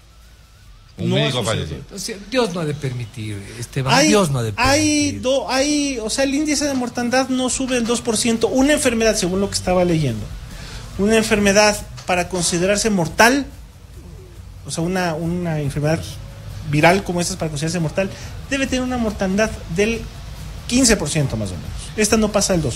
Un médico falleció. Dios no ha de permitir, Esteban. Dios no ha de permitir. O sea, el índice de mortandad no sube el 2%. Una enfermedad, según lo que estaba leyendo, una enfermedad para considerarse mortal, o sea, una enfermedad viral como esta para considerarse mortal, debe tener una mortandad del 15% más o menos. Esta no pasa el 2%.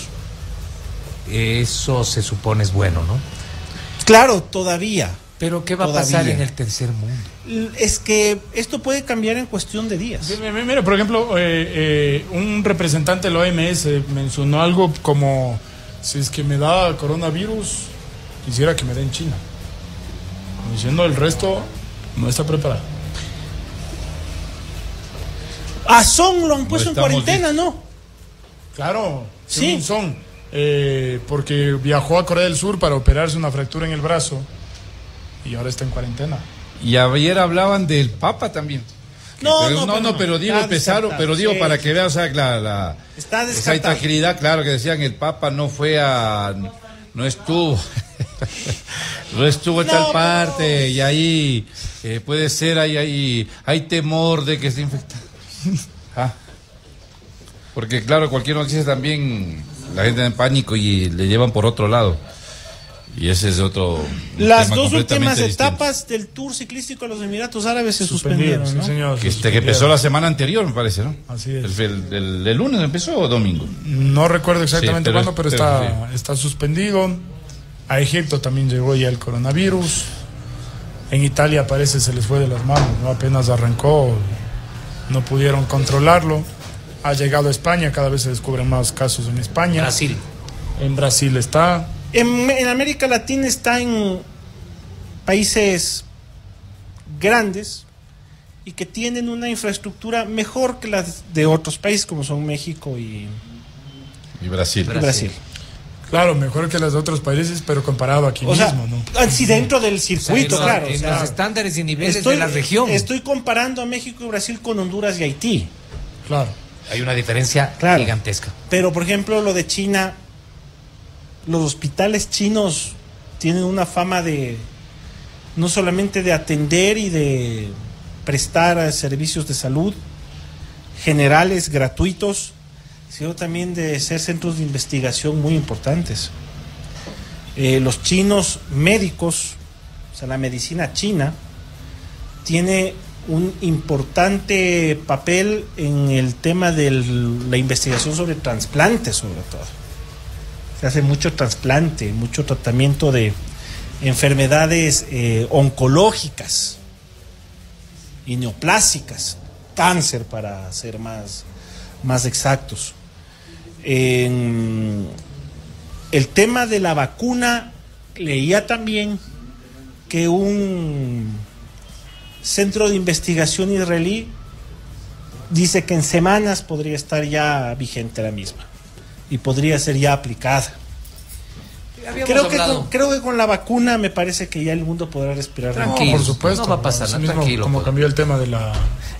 Eso se supone es bueno, ¿no? Claro, todavía. Pero ¿qué va a pasar en el tercer mundo? Es que esto puede cambiar en cuestión de días. Mira, por ejemplo, un representante de la OMS mencionó algo como: si es que me da coronavirus, quisiera que me den China. Como diciendo, el resto no está preparado. A Song lo han puesto en cuarentena, ¿no? Claro, sí. Song, porque viajó a Corea del Sur para operarse una fractura en el brazo y ahora está en cuarentena. Y ayer hablaban del Papa también. Pero digo, para que veas, o sea, esa tranquilidad, claro, que decían el Papa no estuvo en tal parte, y ahí puede ser, hay temor de que esté infectado. Porque claro, cualquier noticia también la gente en pánico y le llevan por otro lado. Y ese es otro. Las dos últimas etapas del Tour ciclístico a los Emiratos Árabes se suspendieron, ¿no? Sí, señor, que empezó la semana anterior, me parece, ¿no? Así es. El lunes empezó o domingo. No recuerdo exactamente cuándo, pero está suspendido. A Egipto también llegó ya el coronavirus. En Italia parece se les fue de las manos, ¿no? Apenas arrancó, no pudieron controlarlo. Ha llegado a España, cada vez se descubren más casos en España. Brasil. En Brasil está. En América Latina está en países grandes y que tienen una infraestructura mejor que las de otros países como son México y Brasil. Claro, mejor que los de otros países, pero comparado aquí mismo, ¿no? Sí, dentro del circuito, claro. En los estándares y niveles de la región. Estoy comparando a México y Brasil con Honduras y Haití. Claro. Hay una diferencia gigantesca. Pero, por ejemplo, lo de China, los hospitales chinos tienen una fama de no solamente de atender y de prestar servicios de salud generales, gratuitos, sino también de ser centros de investigación muy importantes. Los chinos médicos, o sea, la medicina china, tiene un importante papel en el tema de la investigación sobre trasplantes, sobre todo. Se hace mucho trasplante, mucho tratamiento de enfermedades oncológicas y neoplásicas, cáncer para ser más exactos. En el tema de la vacuna, leía también que un centro de investigación israelí dice que en semanas podría estar ya vigente la misma y podría ser ya aplicada. Creo que con la vacuna me parece que ya el mundo podrá respirar. Tranquilo, por supuesto. No va a pasar nada, tranquilo. Como cambió el tema de la...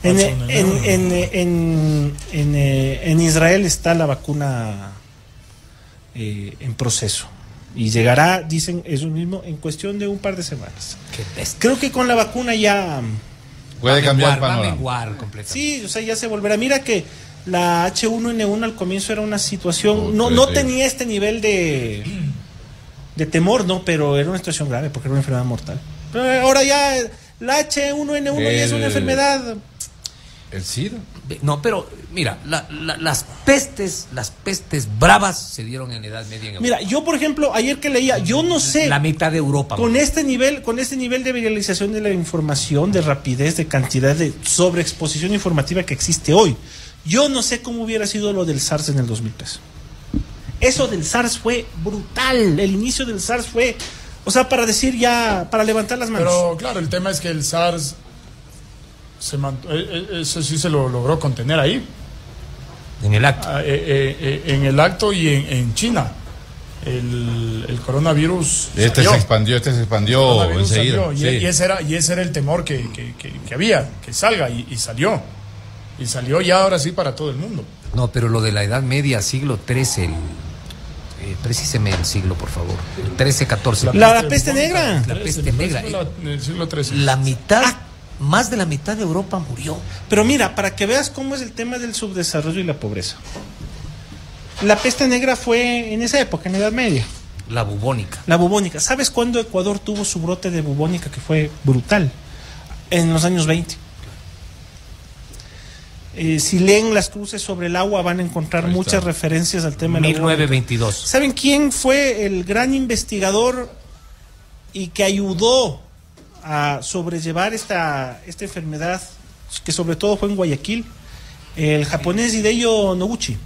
En Israel está la vacuna en proceso y llegará, dicen eso mismo, en cuestión de un par de semanas. Creo que con la vacuna ya puede cambiar el panorama. Va a menguar completamente. Sí, o sea, ya se volverá. Mira que la H1N1 al comienzo era una situación, no tenía este nivel de temor, no, pero era una situación grave porque era una enfermedad mortal. Pero ahora ya la H1N1 ya es una enfermedad. ¿El SIDA? No, pero mira, las pestes bravas se dieron en la Edad Media en Europa. Mira, yo por ejemplo, ayer que leía, yo no sé. La mitad de Europa. Con este nivel de viralización de la información, de rapidez, de cantidad de sobreexposición informativa que existe hoy, yo no sé cómo hubiera sido lo del SARS en el 2003. Eso del SARS fue brutal. El inicio del SARS fue, o sea, para decir ya, para levantar las manos. Pero claro, el tema es que el SARS eso sí se lo logró contener ahí. En el acto. En el acto y en China. El coronavirus se expandió enseguida. Salió. Y ese era el temor que había, que salga, y salió. Y salió ya ahora sí para todo el mundo. No, pero lo de la Edad Media, siglo XIII, precíseme el siglo, por favor. El XIII, XIV. La peste negra. La peste negra. El siglo XIII. La mitad, más de la mitad de Europa murió. Pero mira, para que veas cómo es el tema del subdesarrollo y la pobreza. La peste negra fue en esa época, en la Edad Media. La bubónica. ¿Sabes cuándo Ecuador tuvo su brote de bubónica que fue brutal? En los años 20. Si leen las cruces sobre el agua van a encontrar muchas referencias al tema de la 1922. ¿Saben quién fue el gran investigador y que ayudó a sobrellevar esta enfermedad, que sobre todo fue en Guayaquil? El japonés Hideo Noguchi.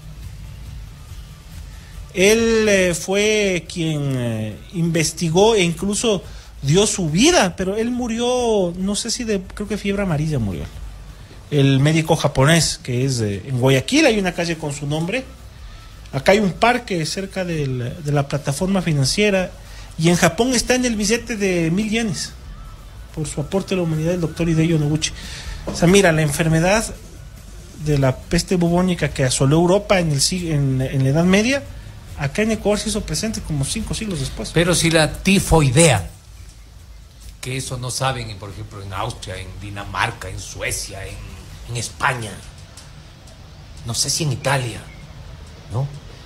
Él fue quien investigó e incluso dio su vida, pero él murió, no sé si creo que fiebre amarilla murió. El médico japonés, que es en Guayaquil, hay una calle con su nombre. Acá hay un parque cerca de la plataforma financiera. Y en Japón está en el billete de 1,000 yenes por su aporte a la humanidad, el doctor Hideo Noguchi. O sea, mira, la enfermedad de la peste bubónica que asoló Europa en la Edad Media, acá en Ecuador se hizo presente como 5 siglos después. Pero si la tifoidea, que eso no saben, por ejemplo, en Austria, en Dinamarca, en Suecia, en España, no sé si en Italia, ¿no?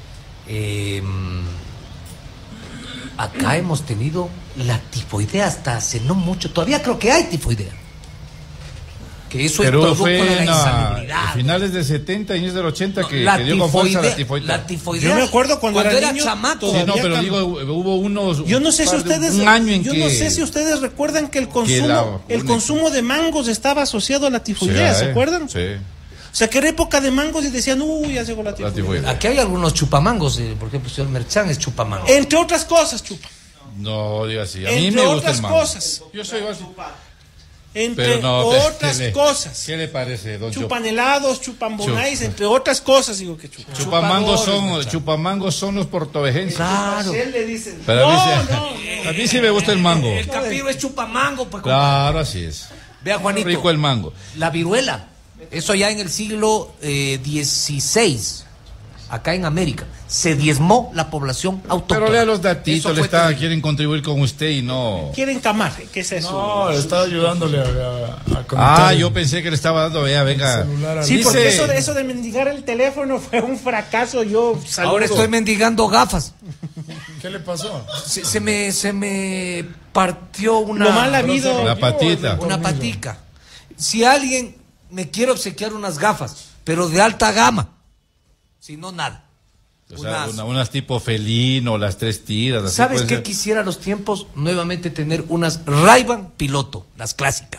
Acá hemos tenido la tifoidea hasta hace no mucho, todavía creo que hay tifoidea. Que eso pero es producto de la insalubridad. A finales de 70 y inicios del 80 que dio con fuerza la tifoidea. La tifoidea. Yo me acuerdo cuando era niño, chamaco. Sí, no, pero digo, hubo unos. Yo no sé si ustedes. Un año en yo que, no sé si ustedes recuerdan que el consumo de mangos estaba asociado a la tifoidea, ¿se acuerdan? Sí. O sea, que era época de mangos y decían, uy, ya llegó la tifoidea. Aquí hay algunos chupamangos, por ejemplo, el señor Merchán es chupamango. Entre otras cosas, chupa. No, diga así. A Entre mí me gusta otras el mango. cosas. Yo soy básico. Entre otras cosas. ¿Qué le parece, don Chupan helados, chupan bonais, entre otras cosas, digo que chupan. Chupamangos son los portovejenses. Claro. Le dicen, pero a mí sí me gusta el mango. El capiro es chupamango. Pues, claro, así es. Vea, Juanito. Rico el mango. La viruela. Eso ya en el siglo XVI. Acá en América, se diezmó la población autóctona. Pero lea los datitos, quieren contribuir con usted y no... Quieren camar, ¿qué es eso? No, está ayudándole a conectar. Yo pensé que le estaba dando, venga. Sí, porque eso de mendigar el teléfono fue un fracaso, Ahora estoy mendigando gafas. ¿Qué le pasó? Se me partió una... Lo mal habido. Una patita. Una patica. Si alguien me quiere obsequiar unas gafas, pero de alta gama, si no, nada. O sea, unas tipo felino, las 3 tiras. Así. ¿Sabes qué quisiera a los tiempos? Nuevamente tener unas Ray-Ban piloto, las clásicas.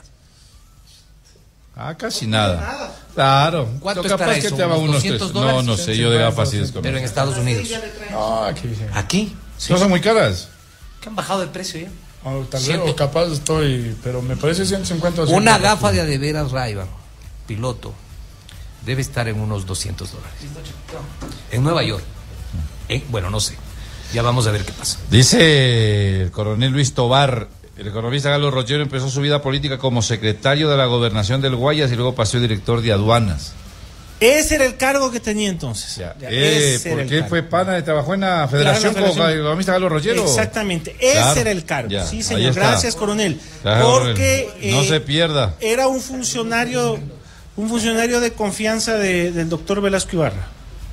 Casi nada. Claro. ¿Cuánto capaz estará que eso? te va unos $200. No sé, yo de gafas sí desconozco. Pero en Estados Unidos. No, ¿Aquí? Sí. ¿No son muy caras? ¿Que han bajado de precio ya? Tal vez, o capaz estoy, pero me parece 150 o 100. Una gafa de adeveras Ray-Ban piloto debe estar en unos $200. En Nueva York. Bueno, no sé. Ya vamos a ver qué pasa. Dice el coronel Luis Tobar, el economista Galo Rollero empezó su vida política como secretario de la gobernación del Guayas y luego pasó director de aduanas. Ese era el cargo que tenía entonces. Porque él fue pana, trabajó en la federación con el economista Galo Rollero. Exactamente, ese era el cargo. Sí, señor, gracias, coronel. Porque no se pierda. Era un funcionario de confianza del doctor Velasco Ibarra.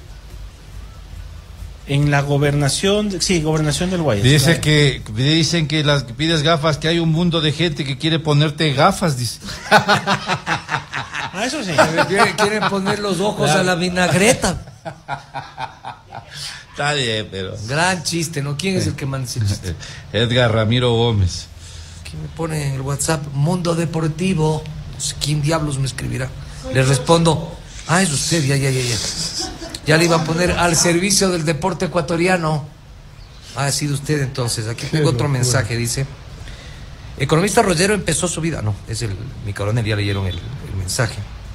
En la gobernación del Guayas. Dicen que las pides gafas, que hay un mundo de gente que quiere ponerte gafas, dice. Eso sí. Quieren poner los ojos a la vinagreta. Está bien, pero... Gran chiste, ¿no? ¿Quién es el que manda ese chiste? Edgar Ramiro Gómez. ¿Quién me pone en el WhatsApp? Mundo Deportivo. No sé quién diablos me escribirá. Le respondo, es usted, ya. Ya le iba a poner al servicio del deporte ecuatoriano. Ha sido usted entonces. Aquí tengo otro mensaje, dice. Economista Rollero empezó su vida. No, es mi coronel, ya leyeron el mensaje.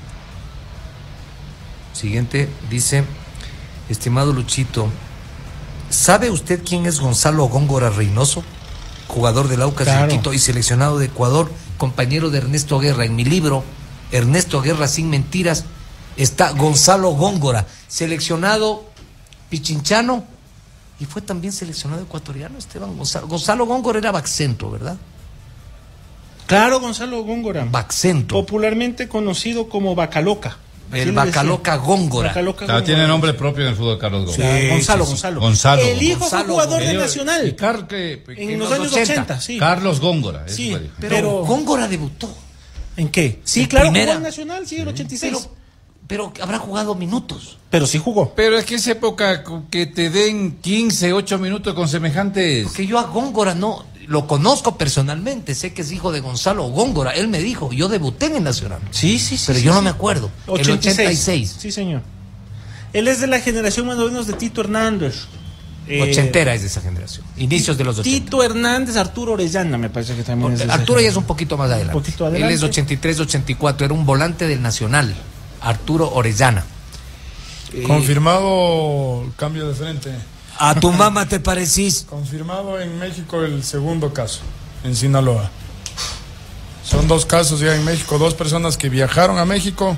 Siguiente, dice, estimado Luchito, ¿sabe usted quién es Gonzalo Góngora Reynoso? Jugador del Aucas de Quito y seleccionado de Ecuador, compañero de Ernesto Guerra. En mi libro, Ernesto Guerra sin mentiras, está Gonzalo Góngora, seleccionado pichinchano y fue también seleccionado ecuatoriano, Esteban Gonzalo. Gonzalo Góngora era Baxentro, ¿verdad? Claro, Gonzalo Góngora. Baxentro. Popularmente conocido como Bacaloca. El Bacaloca Góngora. Tiene nombre propio en el fútbol, Carlos Góngora. Sí, Gonzalo. El hijo fue jugador de Nacional. En los años 80, sí. Carlos Góngora. Sí, pero Góngora debutó. ¿En qué? Sí, claro, jugó en Nacional, sí, en el 86. Pero habrá jugado minutos. Pero sí jugó. Pero es que es época que te den 15, 8 minutos con semejantes. Porque yo a Góngora no lo conozco personalmente. Sé que es hijo de Gonzalo Góngora. Él me dijo, yo debuté en el Nacional. Sí. Pero yo no me acuerdo. 86. Sí, señor. Él es de la generación más o menos de Tito Hernández. Ochentera es de esa generación. Inicios de los 80. Tito Hernández, Arturo Orellana, me parece que también es de Arturo ya es un poquito más adelante. Él es 83, 84. Era un volante del Nacional. Arturo Orellana. Confirmado cambio de frente. A tu mamá te parecís. Confirmado en México el segundo caso, en Sinaloa. Son 2 casos ya en México, 2 personas que viajaron a México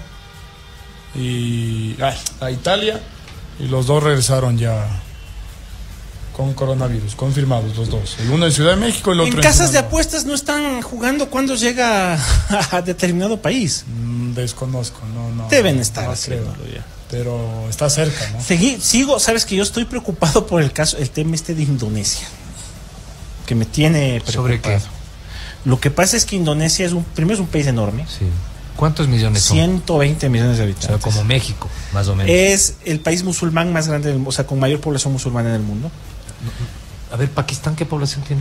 y a Italia y los 2 regresaron ya con coronavirus, confirmados los 2. El uno en Ciudad de México y el otro en casas de apuestas no están jugando cuando llega a determinado país. Desconozco, no. Deben estar haciéndolo ya. Pero está cerca, ¿no? Sigo, sabes que yo estoy preocupado por el tema de Indonesia, que me tiene preocupado. ¿Sobre qué? Lo que pasa es que Indonesia primero es un país enorme. Sí. ¿Cuántos millones son? 120 millones de habitantes. O sea, como México, más o menos. Es el país musulmán más grande, o sea, con mayor población musulmana en el mundo. A ver, ¿Pakistán qué población tiene?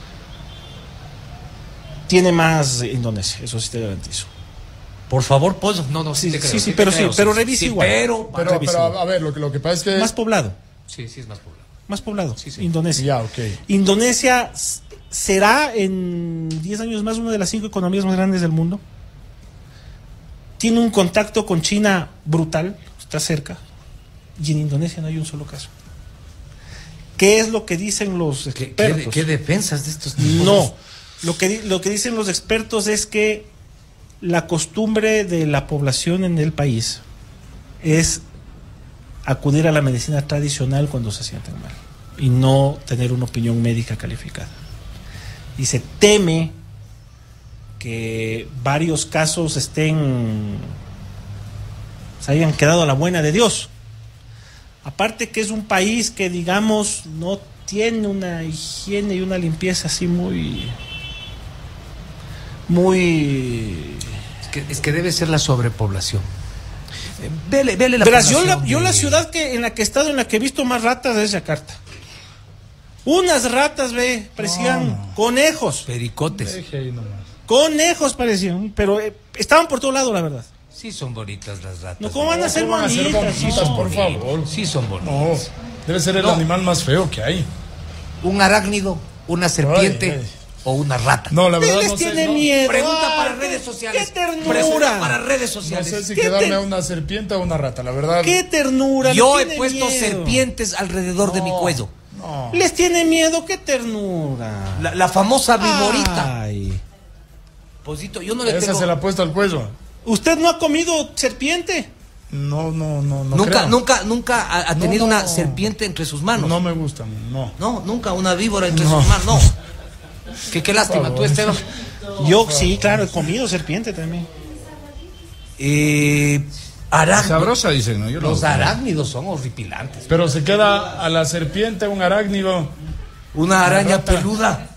Tiene más Indonesia, eso sí te garantizo. Por favor, pues, no, sí te creo. Sí, pero revisa igual. Pero a ver, lo que pasa es que... Más poblado. Sí, es más poblado. Más poblado, sí. Indonesia. Ya, ok. Indonesia será en 10 años más una de las 5 economías más grandes del mundo. Tiene un contacto con China brutal, está cerca, y en Indonesia no hay un solo caso. ¿Qué es lo que dicen los expertos? ¿Qué defensas de estos tipos? No, lo que dicen los expertos es que la costumbre de la población en el país es acudir a la medicina tradicional cuando se sienten mal y no tener una opinión médica calificada. Y se teme que varios casos se hayan quedado a la buena de Dios. Aparte que es un país que, digamos, no tiene una higiene y una limpieza así muy... Es que debe ser la sobrepoblación. Vele la Verás, yo la ciudad en la que he estado, en la que he visto más ratas es Yakarta. Unas ratas, parecían conejos. Pericotes. Conejos parecían, pero estaban por todo lado, la verdad. Sí son bonitas las ratas. No, ¿cómo van a ser bonitas? Sí, por favor. Sí son bonitas. No, debe ser el animal más feo que hay. Un arácnido, una serpiente o una rata. No, la verdad les no sé. tiene miedo. Pregunta para redes sociales. ¡Qué ternura! Pregunta para redes sociales. No sé si quedarme a una serpiente o a una rata, la verdad. ¡Qué ternura! Yo he puesto serpientes alrededor de mi cuello. No. Les tiene miedo, qué ternura. La famosa viborita. Ay. Posito, yo no le Esa tengo... se la ha puesto al cuello. ¿Usted no ha comido serpiente? No. Nunca ha tenido una serpiente entre sus manos. No me gustan, no. No, nunca una víbora entre sus manos, no. Qué lástima, tú, Esteban. Yo sí, claro, he comido serpiente también. Arácnidos. Sabrosa, dicen, ¿no? Los arácnidos son horripilantes. Pero se queda a la serpiente un arácnido. Una araña peluda.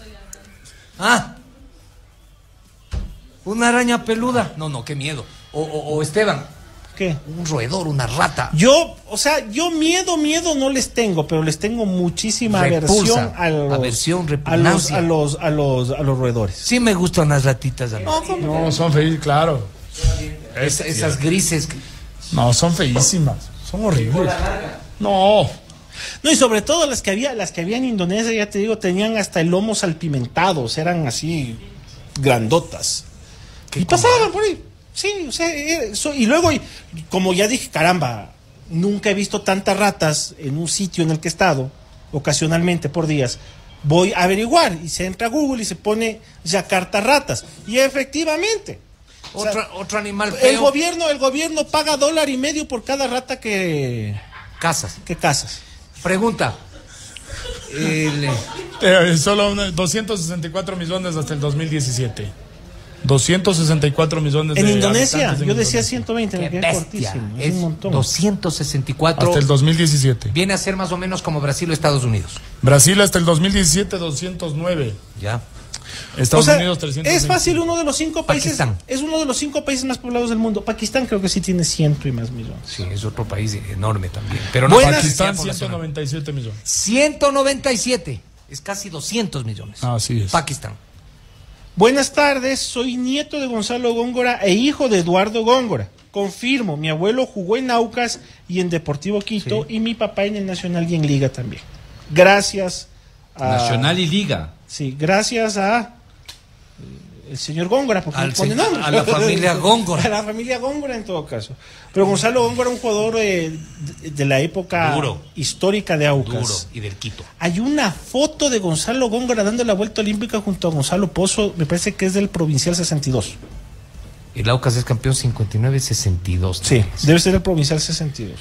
Una araña peluda. No, qué miedo. O Esteban. ¿Qué? Un roedor, una rata. Yo miedo no les tengo, pero les tengo muchísima Repulsa, aversión repugnancia. a los roedores. Sí me gustan las ratitas. No, son feísimas, claro. Esas grises. No, son feísimas. Son horribles. No, y sobre todo las que había en Indonesia, ya te digo, tenían hasta el lomo salpimentados, eran así grandotas. Y pasaban por ahí. Sí, o sea, y luego, como ya dije, caramba, nunca he visto tantas ratas en un sitio en el que he estado, ocasionalmente por días. Voy a averiguar y se entra a Google y se pone Yakarta ratas. Y efectivamente. Otro animal feo. El gobierno paga $1.50 por cada rata que cazas. Pregunta. Solo 264 millones hasta el 2017. 264 millones en de Indonesia, yo decía Indonesia. 120, me quedé cortísimo. Es un montón. 264. Hasta el 2017. Viene a ser más o menos como Brasil o Estados Unidos. Brasil hasta el 2017, 209. Ya. Estados Unidos, 300. Es fácil, uno de los 5 países. Pakistán. Es uno de los 5 países más poblados del mundo. Pakistán creo que sí tiene 100 y más millones. Sí, es otro país enorme también. Pero no Pakistán, 197 millones. 197. Es casi 200 millones. Así es. Pakistán. Buenas tardes, soy nieto de Gonzalo Góngora e hijo de Eduardo Góngora. Confirmo, mi abuelo jugó en Aucas y en Deportivo Quito, y mi papá en el Nacional y en Liga también. Gracias a... Nacional y Liga. Sí, gracias a el señor Góngora, porque Al no pone nombre. a la familia Góngora. A la familia Góngora en todo caso. Pero Gonzalo Góngora, un jugador de la época histórica de Aucas. Duro, y del Quito. Hay una foto de Gonzalo Góngora dando la vuelta olímpica junto a Gonzalo Pozo, me parece que es del Provincial 62. El Aucas es campeón 59-62. Sí, debe ser el Provincial 62.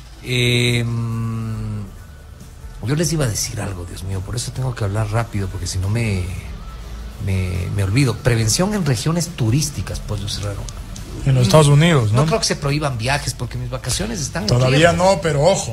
Yo les iba a decir algo, Dios mío, por eso tengo que hablar rápido, porque si no me olvido. Prevención en regiones turísticas, Pollo Serrano. En los Estados Unidos, ¿no? No creo que se prohíban viajes, porque mis vacaciones están... Todavía no, pero ojo.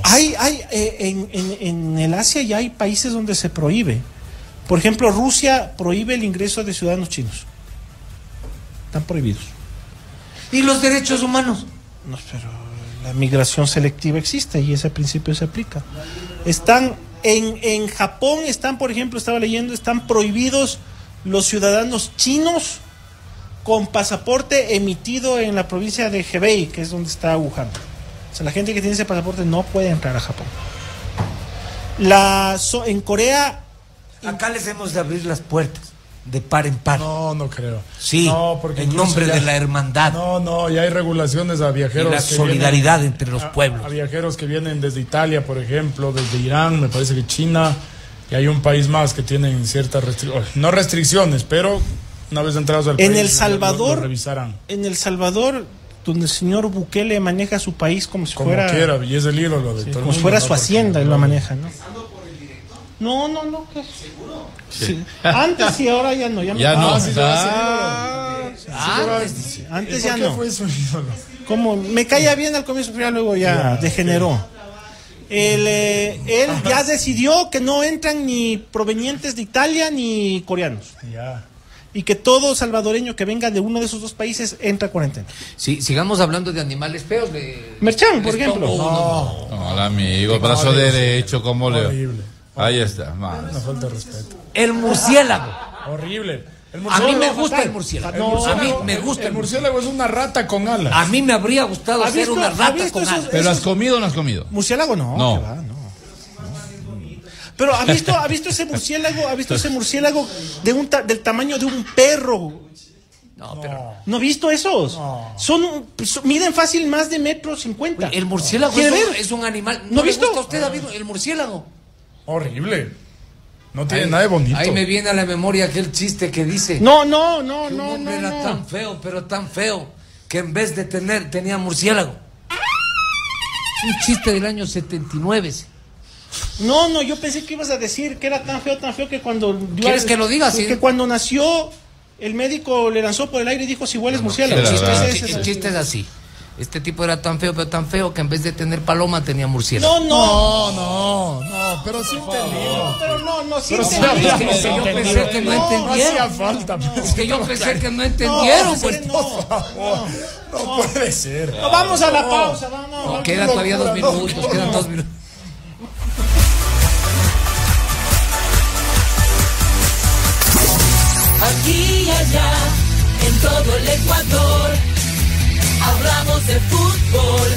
En el Asia ya hay países donde se prohíbe. Por ejemplo, Rusia prohíbe el ingreso de ciudadanos chinos. Están prohibidos. ¿Y los derechos humanos? No, pero la migración selectiva existe y ese principio se aplica. Están en Japón, por ejemplo, estaba leyendo, están prohibidos los ciudadanos chinos con pasaporte emitido en la provincia de Hebei, que es donde está Wuhan. O sea, la gente que tiene ese pasaporte no puede entrar a Japón. En Corea Acá les hemos de abrir las puertas de par en par. No creo. Sí, no, porque en nombre de la hermandad. No, ya hay regulaciones a viajeros. Y la solidaridad entre los pueblos. A viajeros que vienen desde Italia, por ejemplo, desde Irán, me parece que China, y hay un país más que tienen ciertas restricciones, no restricciones, pero una vez entrados al país, en El Salvador, lo revisarán. En El Salvador, donde el señor Bukele maneja su país como si fuera... Como quiera, y es el ídolo de todo el mundo. Como si fuera su hacienda, él lo maneja, ¿no? No, ¿qué? ¿Seguro? Sí. Antes y ahora ya no. Ya no. Antes ya no. Fue su ídolo? Como me caía bien al comienzo, pero luego ya degeneró. Él ya decidió que no entran ni provenientes de Italia ni coreanos. Ya. Y que todo salvadoreño que venga de uno de esos dos países entra a cuarentena. Sí, sigamos hablando de animales feos. Merchan, por ejemplo. No, amigo, brazo derecho, ¿cómo le...? Horrible. Ahí está, man. Una falta de respeto. El murciélago. Horrible. A mí me gusta el murciélago. A mí me gusta el murciélago. Es una rata con alas. A mí me habría gustado ser una rata con alas. ¿Pero has comido o no has comido? ¿Murciélago no? No. Pero ¿ha visto ese murciélago? ¿Ha visto ese murciélago del tamaño de un perro? No, pero... ¿No ha visto esos? No. Miden fácil más de 1,50 m. El murciélago es un animal. ¿No ha visto? ¿Le gusta a usted, David, el murciélago? Horrible. No tiene nada de bonito. Ahí me viene a la memoria aquel chiste que dice... No. Era tan feo, pero tan feo, que en vez de tenía murciélago. Un chiste del año 79. No, yo pensé que ibas a decir que era tan feo que cuando... ¿Quieres que lo diga? Que cuando nació, el médico le lanzó por el aire y dijo, si hueles murciélago. El chiste es así. Este tipo era tan feo, pero tan feo, que en vez de tener paloma tenía murciélago. No, pero sí entendí. Sí entendí. Es que yo pensé que no entendieron. No hacía falta. Es que yo pensé que no entendieron. No puede ser. No, vamos a la pausa. No, quedan todavía 2 minutos. Quedan 2 minutos. Aquí y allá, en todo el Ecuador, hablamos de fútbol.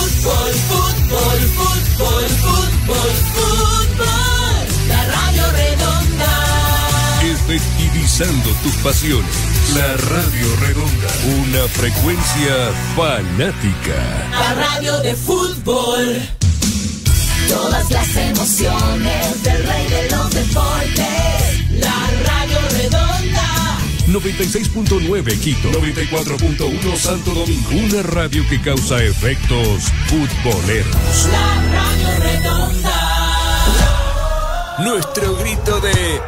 La Radio Redonda. Efectivizando tus pasiones. La Radio Redonda. Una frecuencia fanática. La radio de fútbol. Todas las emociones del rey de los deportes. La Radio Redonda. 96.9 Quito, 94.1 Santo Domingo. Una radio que causa efectos futboleros. La Radio Redonda. Nuestro grito de...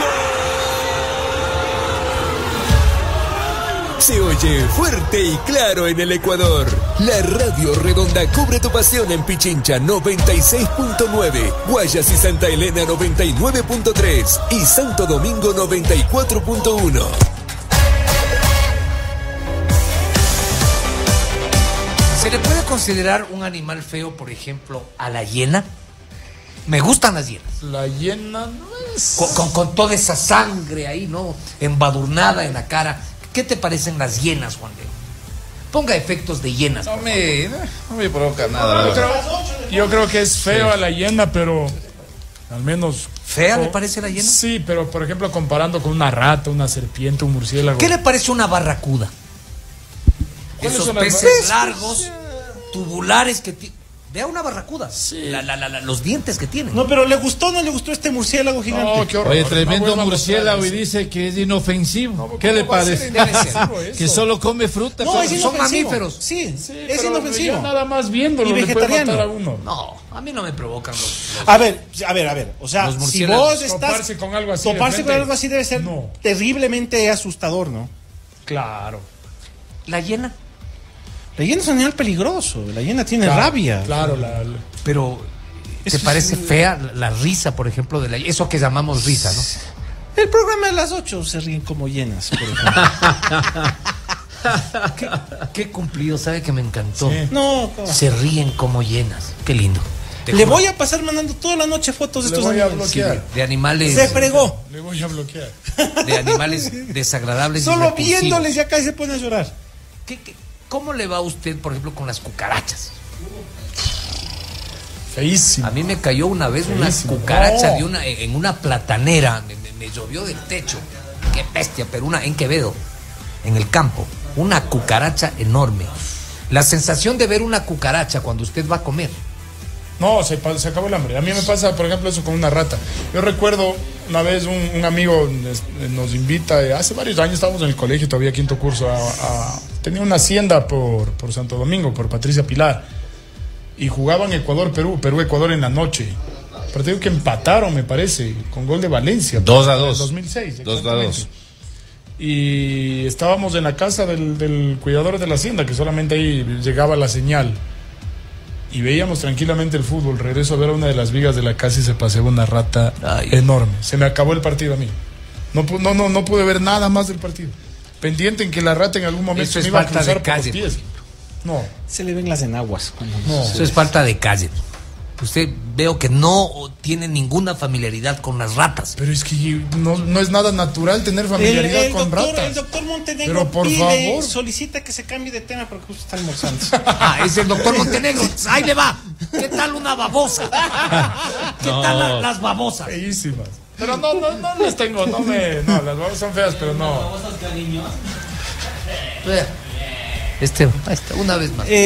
se oye fuerte y claro en el Ecuador. La Radio Redonda cubre tu pasión en Pichincha 96.9, Guayas y Santa Elena 99.3 y Santo Domingo 94.1. ¿Se le puede considerar un animal feo, por ejemplo, a la hiena? Me gustan las hienas. La hiena no es... Con toda esa sangre ahí, ¿no? Embadurnada en la cara. ¿Qué te parecen las hienas, Juan Diego? Ponga efectos de hienas. No me provoca nada. Yo creo que es feo a la hiena, pero al menos... ¿Fea le parece la hiena? Sí, pero por ejemplo comparando con una rata, una serpiente, un murciélago. ¿Qué le parece una barracuda? Esos peces largos, tubulares que... Vea una barracuda, sí. Los dientes que tiene. No, pero ¿le gustó o no le gustó este murciélago gigante? No, qué horror. Oye, tremendo murciélago y dice que es inofensivo. ¿Qué le parece? Que solo come fruta. No, es son mamíferos. Sí, es inofensivo. Nada más viéndolo y vegetariano. Le puede matar a uno. No, a mí no me provocan los... A ver. O sea, si vos estás... Toparse con algo así. Toparse con algo así debe ser terriblemente asustador, ¿no? Claro. ¿La hiena? La hiena es un animal peligroso. La hiena tiene rabia. Claro, pero ¿te parece fea la risa, por ejemplo, de la hiena? Eso que llamamos risa, ¿no? El programa de las 8 se ríen como hienas, por ejemplo. Qué cumplido, ¿sabe? Que me encantó. Sí. No, se ríen como hienas. Qué lindo. Le voy a pasar mandando toda la noche fotos de estos animales. Sí, de animales. Se fregó. Le voy a bloquear. De animales desagradables. Solo viéndoles ya casi se pone a llorar. ¿Cómo le va a usted, por ejemplo, con las cucarachas? Feísimo. A mí me cayó una vez una cucaracha en una platanera, me llovió del techo. Qué bestia, pero en Quevedo, en el campo, una cucaracha enorme. La sensación de ver una cucaracha cuando usted va a comer. No, se acabó el hambre. A mí me pasa, por ejemplo, eso con una rata. Yo recuerdo una vez un amigo nos invita, hace varios años estábamos en el colegio, todavía quinto curso, tenía una hacienda por Santo Domingo, por Patricia Pilar, y jugaban Ecuador-Perú, Perú-Ecuador en la noche. Partido que empataron, me parece, con gol de Valencia. 2-2. En 2006. 2-2. Y estábamos en la casa del cuidador de la hacienda, que solamente ahí llegaba la señal. Y veíamos tranquilamente el fútbol. Regreso a ver a una de las vigas de la casa y se paseaba una rata enorme. Se me acabó el partido a mí. No pude ver nada más del partido. Pendiente en que la rata en algún momento me iba a cruzar por los pies. No. Se le ven las enaguas. No. Eso es falta de calle. Usted veo que no tiene ninguna familiaridad con las ratas. Pero es que no es nada natural tener familiaridad con ratas. El doctor Montenegro solicita que se cambie de tema porque usted está almorzando. Es el doctor Montenegro. Ahí le va. ¿Qué tal una babosa? ¿Qué tal las babosas? Feísimas. Pero no las tengo. No, las babosas son feas, pero no. Babosas cariños. Una vez más.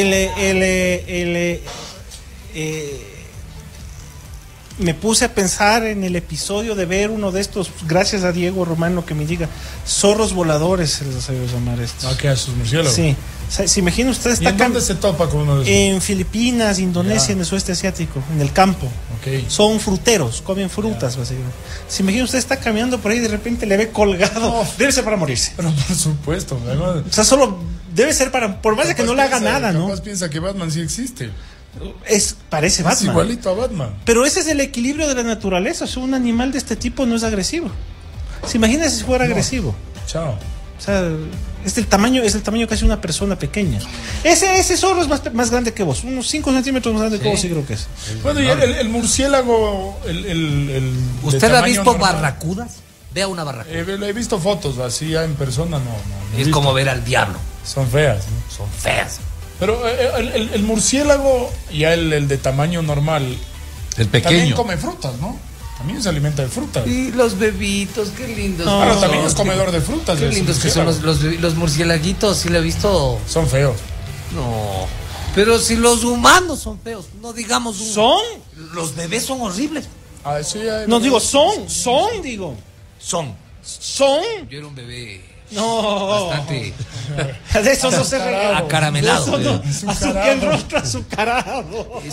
Me puse a pensar en el episodio de ver uno de estos, gracias a Diego Romano que me diga, zorros voladores se les ha sabido llamar esto. ¿A qué? ¿A sus murciélagos? Sí. O sea, ¿se imagina usted? ¿Y en dónde se topa con uno de esos? En Filipinas, Indonesia, en el sudeste asiático, en el campo. Okay. Son fruteros, comen frutas, básicamente. ¿Se imagina usted está caminando por ahí y de repente le ve colgado? No. Debe ser para morirse. Pero por supuesto. ¿verdad? O sea, solo debe ser para, por más de que no le haga nada, ¿no? Capaz piensa que Batman sí existe. Parece Batman. Es igualito a Batman. Pero ese es el equilibrio de la naturaleza. O sea, un animal de este tipo no es agresivo. ¿Se imagina si fuera agresivo? Chao. O sea, es el tamaño casi una persona pequeña. Ese zorro es más grande que vos. Unos 5 centímetros más grande que vos, sí creo que es. Bueno, y el murciélago, ¿usted ha visto barracudas? Vea una barracuda. He visto fotos así ya en persona, no. Es como ver al diablo. Son feas, ¿no? Son feas. Pero el murciélago, ya el de tamaño normal, el pequeño, también come frutas, ¿no? También se alimenta de frutas. Y los bebitos, qué lindos. Pero también es comedor de frutas. Qué lindos que son los murciélaguitos, ¿sí lo he visto? Son feos. No, pero si los humanos son feos, no digamos... ¿Son? Los bebés son horribles. Eso ya no, digo, son, digo. Son. Yo era un bebé... No, bastante. De eso no se regala. Acaramelado. El rostro azucarado.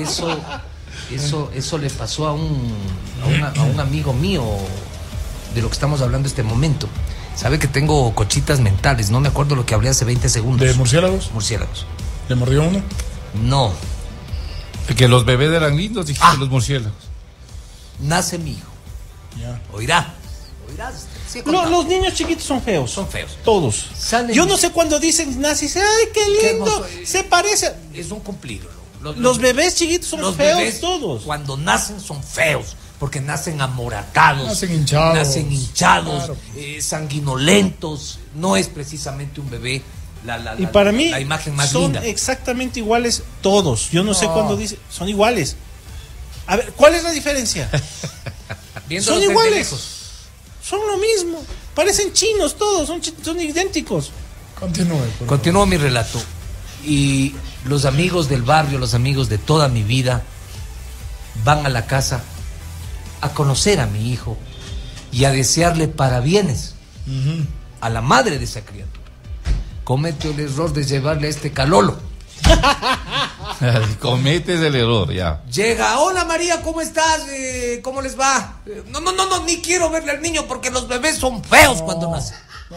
Eso le pasó a un amigo mío de lo que estamos hablando en este momento. Sabe que tengo cochitas mentales. No me acuerdo lo que hablé hace 20 segundos. ¿De murciélagos? Murciélagos. ¿Le mordió uno? No. Que los bebés eran lindos, dijiste los murciélagos. Nace mi hijo. Ya. Oirás. Los niños chiquitos son feos. Son feos. Todos. Yo no sé cuando dicen nazi, ay, qué lindo. Se parece. Es un cumplido. Los bebés chiquitos son feos todos. Cuando nacen son feos. Porque nacen amoratados. Nacen hinchados. Claro. Sanguinolentos. No es precisamente un bebé. Y para mí la imagen más son linda. Exactamente iguales todos. Yo no sé cuándo dice. Son iguales. A ver, ¿cuál es la diferencia? Son iguales. Son lo mismo. Parecen chinos todos. Son idénticos. Continúo mi relato. Y los amigos del barrio, los amigos de toda mi vida, van a la casa a conocer a mi hijo y a desearle parabienes a la madre de esa criatura. Comete el error de llevarle a este calolo. Cometes el error, ya. Llega, hola María, ¿cómo estás? ¿Cómo les va? No, ni quiero verle al niño porque los bebés son feos cuando nacen.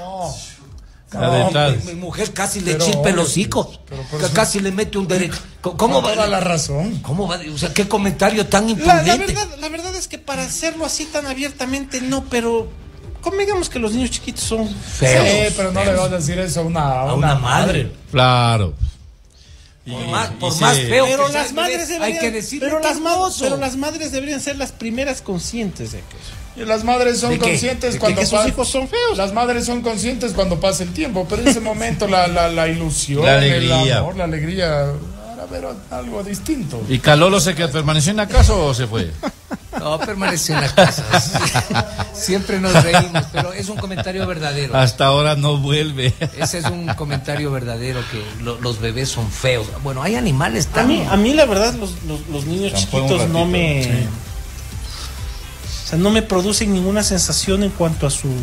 Mi mujer casi le chispa el hocico. Casi le mete un derecho. ¿Cómo va? Toda la razón. ¿Cómo va? O sea, qué comentario tan imprudente. La verdad es que para hacerlo así tan abiertamente no, pero digamos que los niños chiquitos son feos. Sí, pero no le vas a decir eso a una madre. Claro. Por más feo pero que las madres deberían, hay que decirle pero las madres deberían ser las primeras conscientes de que y las madres son conscientes cuando sus hijos son feos. Las madres son conscientes cuando pasa el tiempo, pero en ese momento la ilusión, la alegría. el amor, la alegría para ver algo distinto. ¿Y Calolo permaneció en la casa o se fue? No, permaneció en la casa. Siempre nos reímos, pero es un comentario verdadero. Hasta ahora no vuelve. Ese es un comentario verdadero, que los bebés son feos. Bueno, hay animales también. A mí la verdad, los niños chiquitos no me... Sí. O sea, no me producen ninguna sensación en cuanto a sus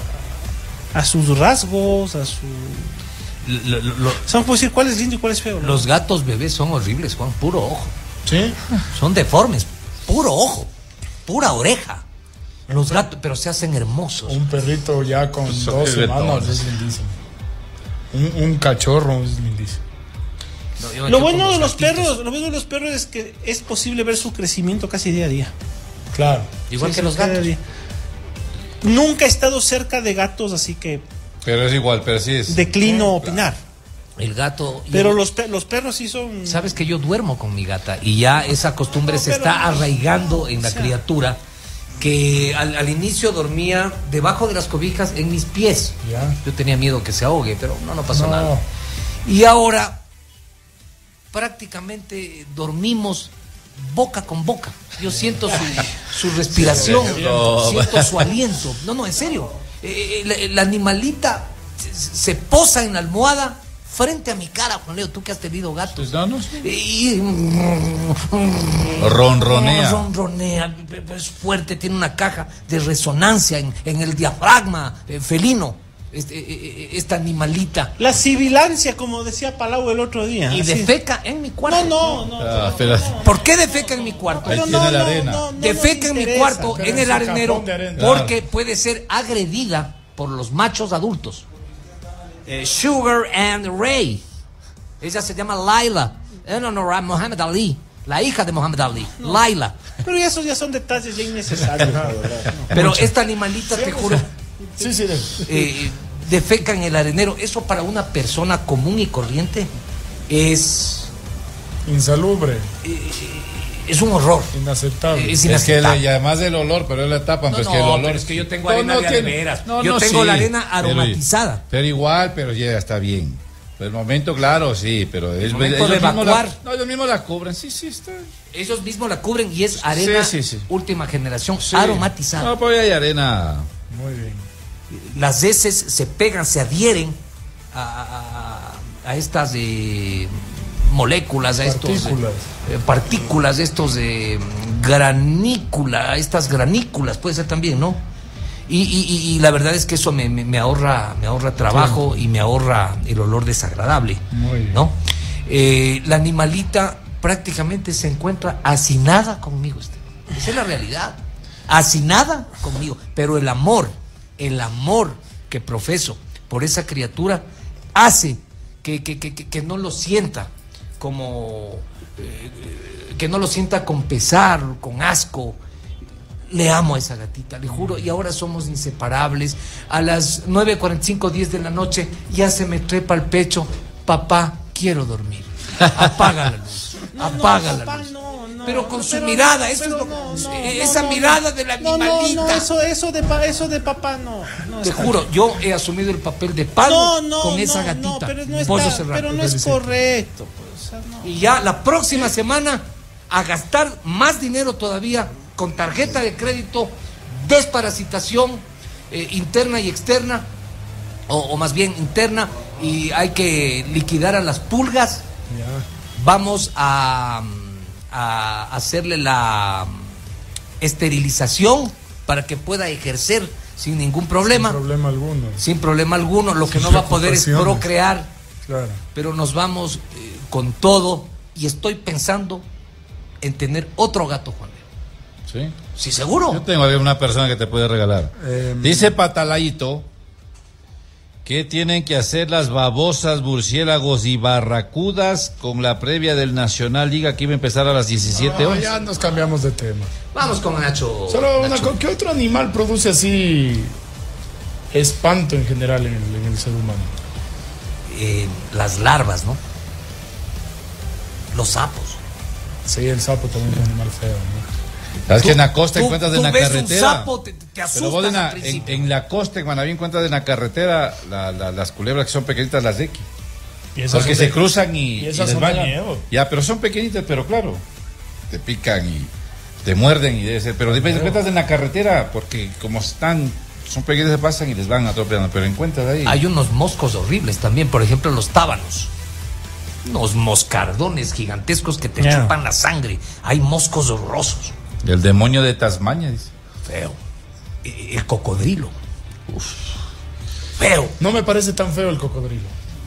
rasgos, a su... ¿Puedo decir cuál es lindo y cuál es feo? ¿No? Los gatos bebés son horribles, Juan, puro ojo. ¿Sí? Son deformes, puro ojo, pura oreja. Los gatos, pero se hacen hermosos. Un perrito ya con 2 semanas es lindísimo. Un cachorro es lindísimo. No, lo bueno de los perros es que es posible ver su crecimiento casi día a día. Claro. Igual que los gatos. Nunca he estado cerca de gatos, así que... Pero es igual, pero sí es... Declino opinar. El gato... Pero los perros sí son... Sabes que yo duermo con mi gata y ya esa costumbre se está arraigando en la criatura, que al inicio dormía debajo de las cobijas en mis pies. Yo tenía miedo que se ahogue, pero no pasó nada. Y ahora prácticamente dormimos boca con boca. Yo siento su respiración, siento su aliento. No, en serio. La animalita se posa en la almohada frente a mi cara, Juan Leo, tú que has tenido gatos. Y ronronea. Ronronea, es fuerte, tiene una caja de resonancia en el diafragma felino. Esta animalita. La sibilancia, como decía Palau el otro día. Y defeca en mi cuarto. No. ¿Por qué defeca en mi cuarto? Ahí tiene la arena. Defeca en mi cuarto, en el arenero, porque puede ser agredida por los machos adultos. Sugar and Ray. Ella se llama Laila. Muhammad Ali. La hija de Muhammad Ali, Laila. Pero esos ya son detalles ya innecesarios. Pero esta animalita, te juro, defeca en el arenero. Eso para una persona común y corriente es insalubre. Es un horror. Inaceptable. Es que además del olor, pero es la tapa. No, que el olor pero es que yo tengo arena de veras. Yo tengo la arena aromatizada. Pero igual, pero ya está bien. Por el momento, claro, sí, pero ellos mismos ellos mismos la cubren, sí, está. Ellos mismos la cubren y es arena última generación, aromatizada. No, pues hay arena. Muy bien. Las heces se pegan, se adhieren a estas moléculas, a estos partículas, estos granícula, estas granículas puede ser también, ¿no? Y la verdad es que eso me ahorra trabajo y me ahorra el olor desagradable, ¿no? La animalita prácticamente se encuentra hacinada conmigo, esa es la realidad, hacinada conmigo, pero el amor que profeso por esa criatura hace que no lo sienta como que no lo sienta con pesar, con asco. Le amo a esa gatita, le juro, y ahora somos inseparables. A las 9:45, 10 de la noche ya se me trepa al pecho: papá, quiero dormir. Apaga la luz, apaga la luz. Pero con su mirada, esa mirada de la animalita. Eso de papá no. Te juro, yo he asumido el papel de padre con esa gatita. Pero no es correcto. Y ya la próxima semana a gastar más dinero todavía con tarjeta de crédito, desparasitación interna y externa, o más bien interna, y hay que liquidar a las pulgas. Vamos a hacerle la esterilización para que pueda ejercer sin ningún problema. Sin problema alguno. Lo que no va a poder es procrear. Claro. Pero nos vamos con todo, y estoy pensando en tener otro gato, Juan. ¿Sí? Sí, seguro. Yo tengo una persona que te puede regalar. Dice Patalayito que tienen que hacer las babosas, murciélagos y barracudas con la previa del Nacional Liga, que iba a empezar a las 17 horas. Ya nos cambiamos de tema. Vamos con Nacho. ¿Qué otro animal produce así espanto en general en el ser humano? Las larvas, ¿no? Los sapos. Sí, el sapo también es un animal feo, ¿no? ¿Sabes que en la costa encuentras en la carretera? Un sapo, te asustas. Pero vos en la costa, en Manaví, encuentras en la carretera las culebras que son pequeñitas, las de aquí. Porque se cruzan y les bañan. Ya, pero son pequeñitas, pero claro, te pican y te muerden y debe ser. Pero respetas en la carretera, porque como son pequeñas, se pasan y les van atropellando. Pero encuentras ahí. Hay unos moscos horribles también, por ejemplo, los tábanos. Unos moscardones gigantescos que te chupan la sangre. Hay moscos horrorosos. El demonio de Tasmania, dice. Feo. El cocodrilo. Uf. Feo. No me parece tan feo el cocodrilo.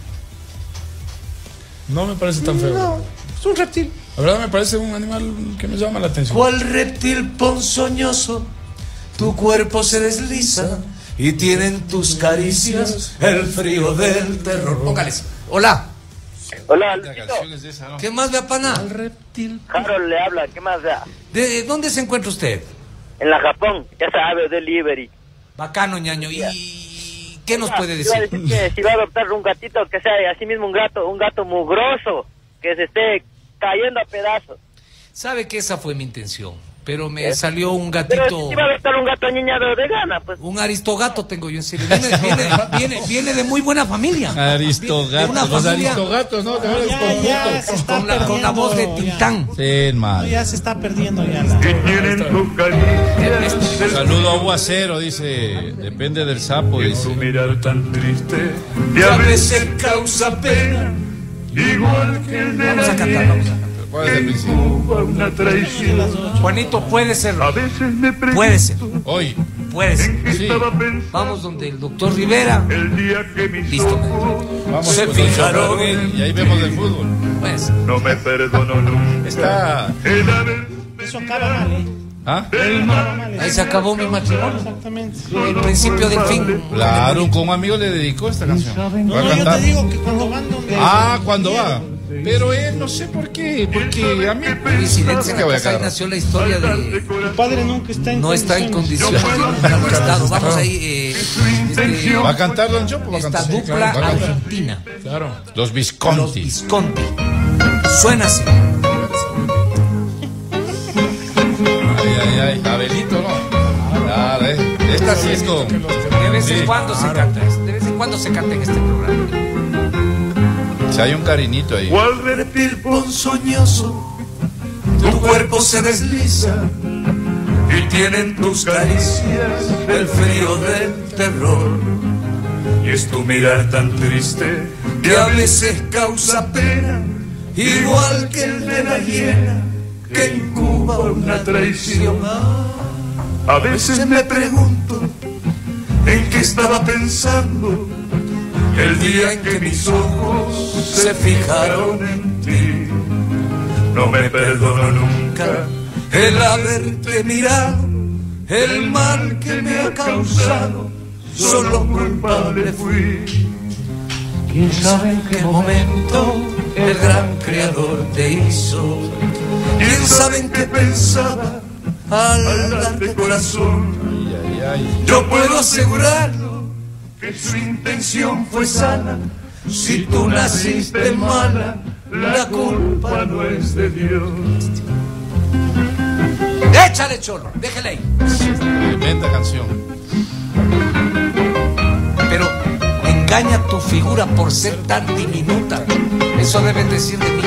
No me parece tan feo. No, es un reptil. La verdad me parece un animal que me llama la atención. ¿Cuál reptil ponzoñoso? Tu cuerpo se desliza y tienen tus caricias el frío del terror. Póngales. Hola. Hola, Luchito. ¿Qué más ve, pana? El reptil. Harold le habla, ¿qué más da? ¿De dónde se encuentra usted? En la Japón, ya sabe, delivery. Bacano, ñaño. ¿Y qué nos puede decir? Iba a decir que si va a adoptar un gatito, que sea así mismo un gato mugroso, que se esté cayendo a pedazos. Sabe que esa fue mi intención, pero me salió un gatito. Pero si va a adoptar un gato niñado de gana, pues. Un aristogato tengo yo, en serio. Viene de muy buena familia. Aristogato. Los aristogatos, ¿no? Con la voz de Tintán. Sí, hermano. Ya se está perdiendo ya. Un saludo a Aguacero, dice. Depende del sapo, dice. Mirar tan triste y a veces causa pena. Igual que el de Vamos a cantar. una traición. Juanito, puede ser. A veces me pregunto. Puede ser. Hoy. Puede ser. Sí. Vamos donde el doctor Rivera. El día que mis Listo. Vamos, se pues, fijaron y ahí vemos el fútbol. Pues. No me perdono nunca. Está. Eso acaba mal, ¿eh? ¿Ah? Ahí se acabó mi matrimonio. Exactamente. El principio del fin. Claro, con un amigo le dedicó esta canción. No, yo te digo que cuando van donde. Cuando va. Pero él no sé por qué. Porque a mí. Coincidencia que ahí nació la historia de. Tu padre nunca está en No está en condiciones. Vamos ahí. ¿Va a cantar Don Chopo? Esta dupla argentina. Claro. Los Visconti. Los Visconti. Suena así. Ay, Abelito, ¿no? Claro, esta sí es con. De vez en cuando se canta. De vez en cuando se canta en este programa. Si hay un cariñito ahí. ¿Cuál reptil ponzoñoso? Tu cuerpo se desliza y tienen tus caricias el frío del terror. Y es tu mirar tan triste que a veces causa pena, igual que el de la hiena que incuba una traición. A veces me pregunto en qué estaba pensando el día en que mis ojos se fijaron en ti. No me perdono nunca el haberte mirado, el mal que me ha causado, solo culpable fui. ¿Quién sabe en qué momento el gran creador te hizo? ¿Quién sabe en qué pensaba al darte corazón? Yo puedo asegurarlo que su intención fue sana. Si tú naciste mala, la culpa no es de Dios. Échale, cholo, déjale ahí. Tremenda canción. Pero engaña tu figura por ser tan diminuta. Eso deben decir de mí.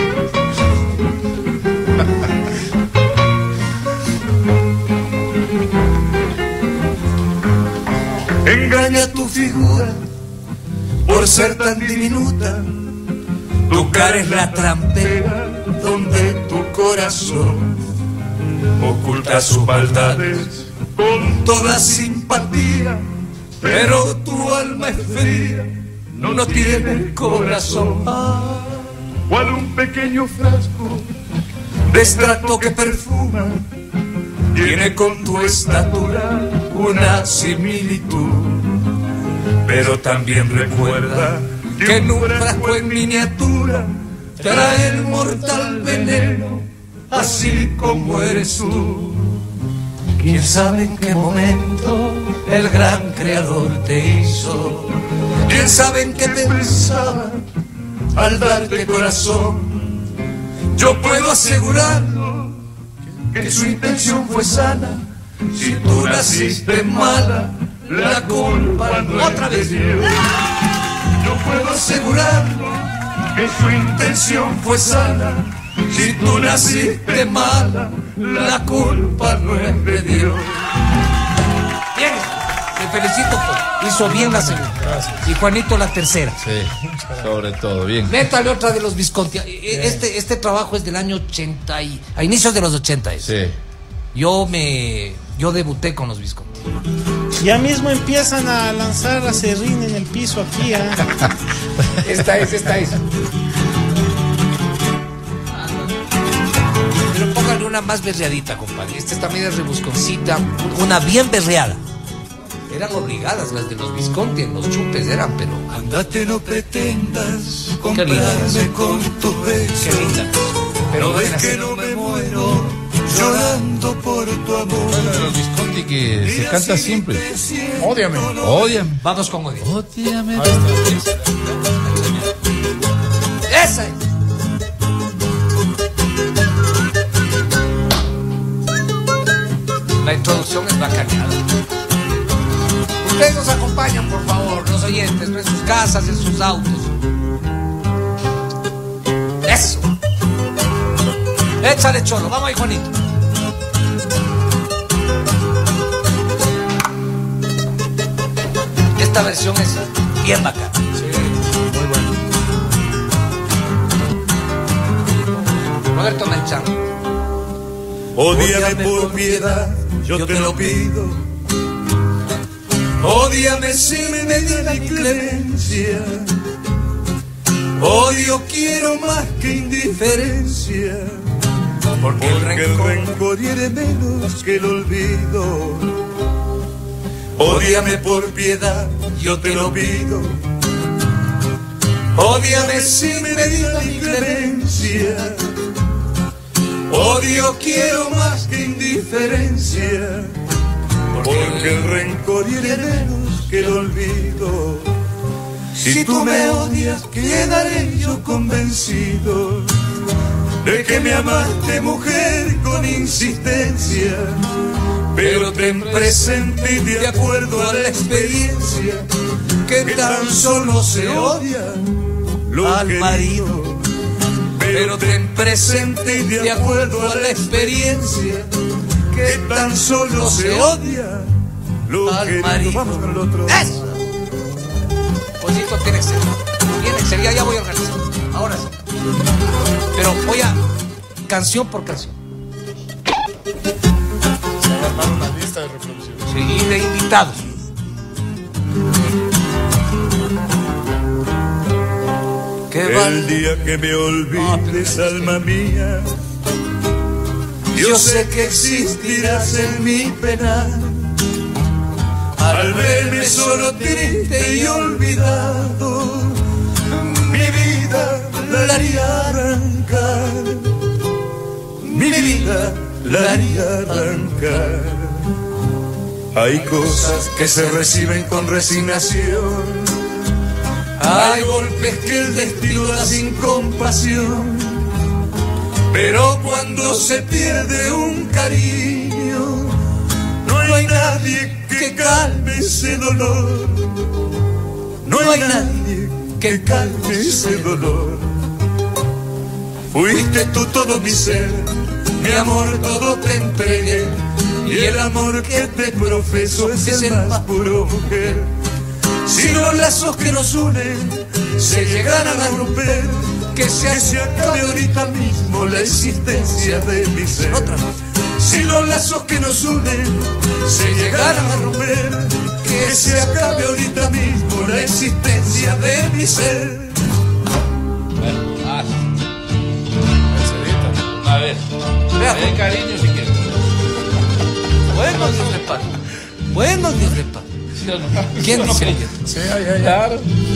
Engaña tu figura por ser tan diminuta. Tu cara es la trampera donde tu corazón oculta sus maldades con toda simpatía. Pero tu alma es fría, no tiene corazón. Cual un pequeño frasco de extracto que perfuma, tiene con tu estatura una similitud. Pero también recuerda que en un frasco en miniatura trae el mortal veneno, así como eres tú. ¿Quién sabe en qué momento el gran creador te hizo? ¿Quién sabe en qué pensaba al darte corazón? Yo puedo asegurarlo que su intención fue sana. Si tú naciste mala, la culpa no es de Dios. Yo puedo asegurarlo que su intención fue sana. Si tú naciste mala, la culpa no es de Dios. Bien, te felicito, pues. Hizo bien la segunda. Gracias. Y Juanito la tercera. Sí, sobre todo, bien. Métale otra de los Visconti. Este trabajo es del año 80 a inicios de los 80. Sí. Yo debuté con los Visconti. Ya mismo empiezan a lanzar a Serrín en el piso aquí. Esta es. Pero póngale una más berreadita, compadre. Esta también es rebusconcita, una bien berreada. Eran obligadas las de los Visconti, en los chupes eran, pero... Andate, no pretendas comprarme con tus besos. Qué linda. Pero no ves que no me muero llorando por tu amor. Bueno, de los Visconti que se canta siempre. Ódiame. Vamos con Ódiame. Ódiame. Esa es. La introducción es bacaneada. Ustedes nos acompañan, por favor, los oyentes, en sus casas, en sus autos. Eso. Échale, Cholo. Vamos ahí, Juanito. Esta versión es bien bacana. Sí, muy buena. Roberto Melchán. Ódiame por piedad, yo te lo pido. Ódiame sin medida ni clemencia. Odio quiero más que indiferencia. Porque el rencor hiere menos que el olvido. Ódiame por piedad, yo te lo pido. Ódiame sin medida ni clemencia. Odio quiero más que indiferencia. Porque el rencor hiere menos que el olvido. Si tú me odias, quedaré yo convencido de que me amaste, mujer, con insistencia. Pero ten presente y de acuerdo a la experiencia que tan solo se odia al marido. Pero ten presente y de acuerdo a la experiencia que tan solo se odia al marido. Vamos con el otro. ¡Eso! Juanito tiene que ser. Tiene que ser. Ya voy a organizar. Ahora sí. Pero voy a canción por canción. Se va a armar una lista de reproducción. Sí, y de invitados. El día que me olvides, alma mía, yo sé que existirás en mi pena. Al verme solo, triste y olvidado, mi vida la haría arrancar. Mi vida la haría arrancar. Hay cosas que se reciben con resignación. Hay golpes que el destino da sin compasión. Pero cuando se pierde un cariño, no hay nadie que calme ese dolor. No hay nadie que calme ese dolor. Fuiste tú todo mi ser, mi amor todo te entregué. Y el amor que te profeso es el más puro, mujer. Si los lazos que nos unen se llegaran a romper, que se acabe ahorita mismo la existencia de mi ser. Si los lazos que nos unen se llegaran a romper, que se acabe ahorita mismo la existencia de mi ser. A ver, de cariño si quieres. Bueno, Dios de paz. Bueno, Dios de paz. ¿Sí o no? ¿Quién dice? Sí, claro.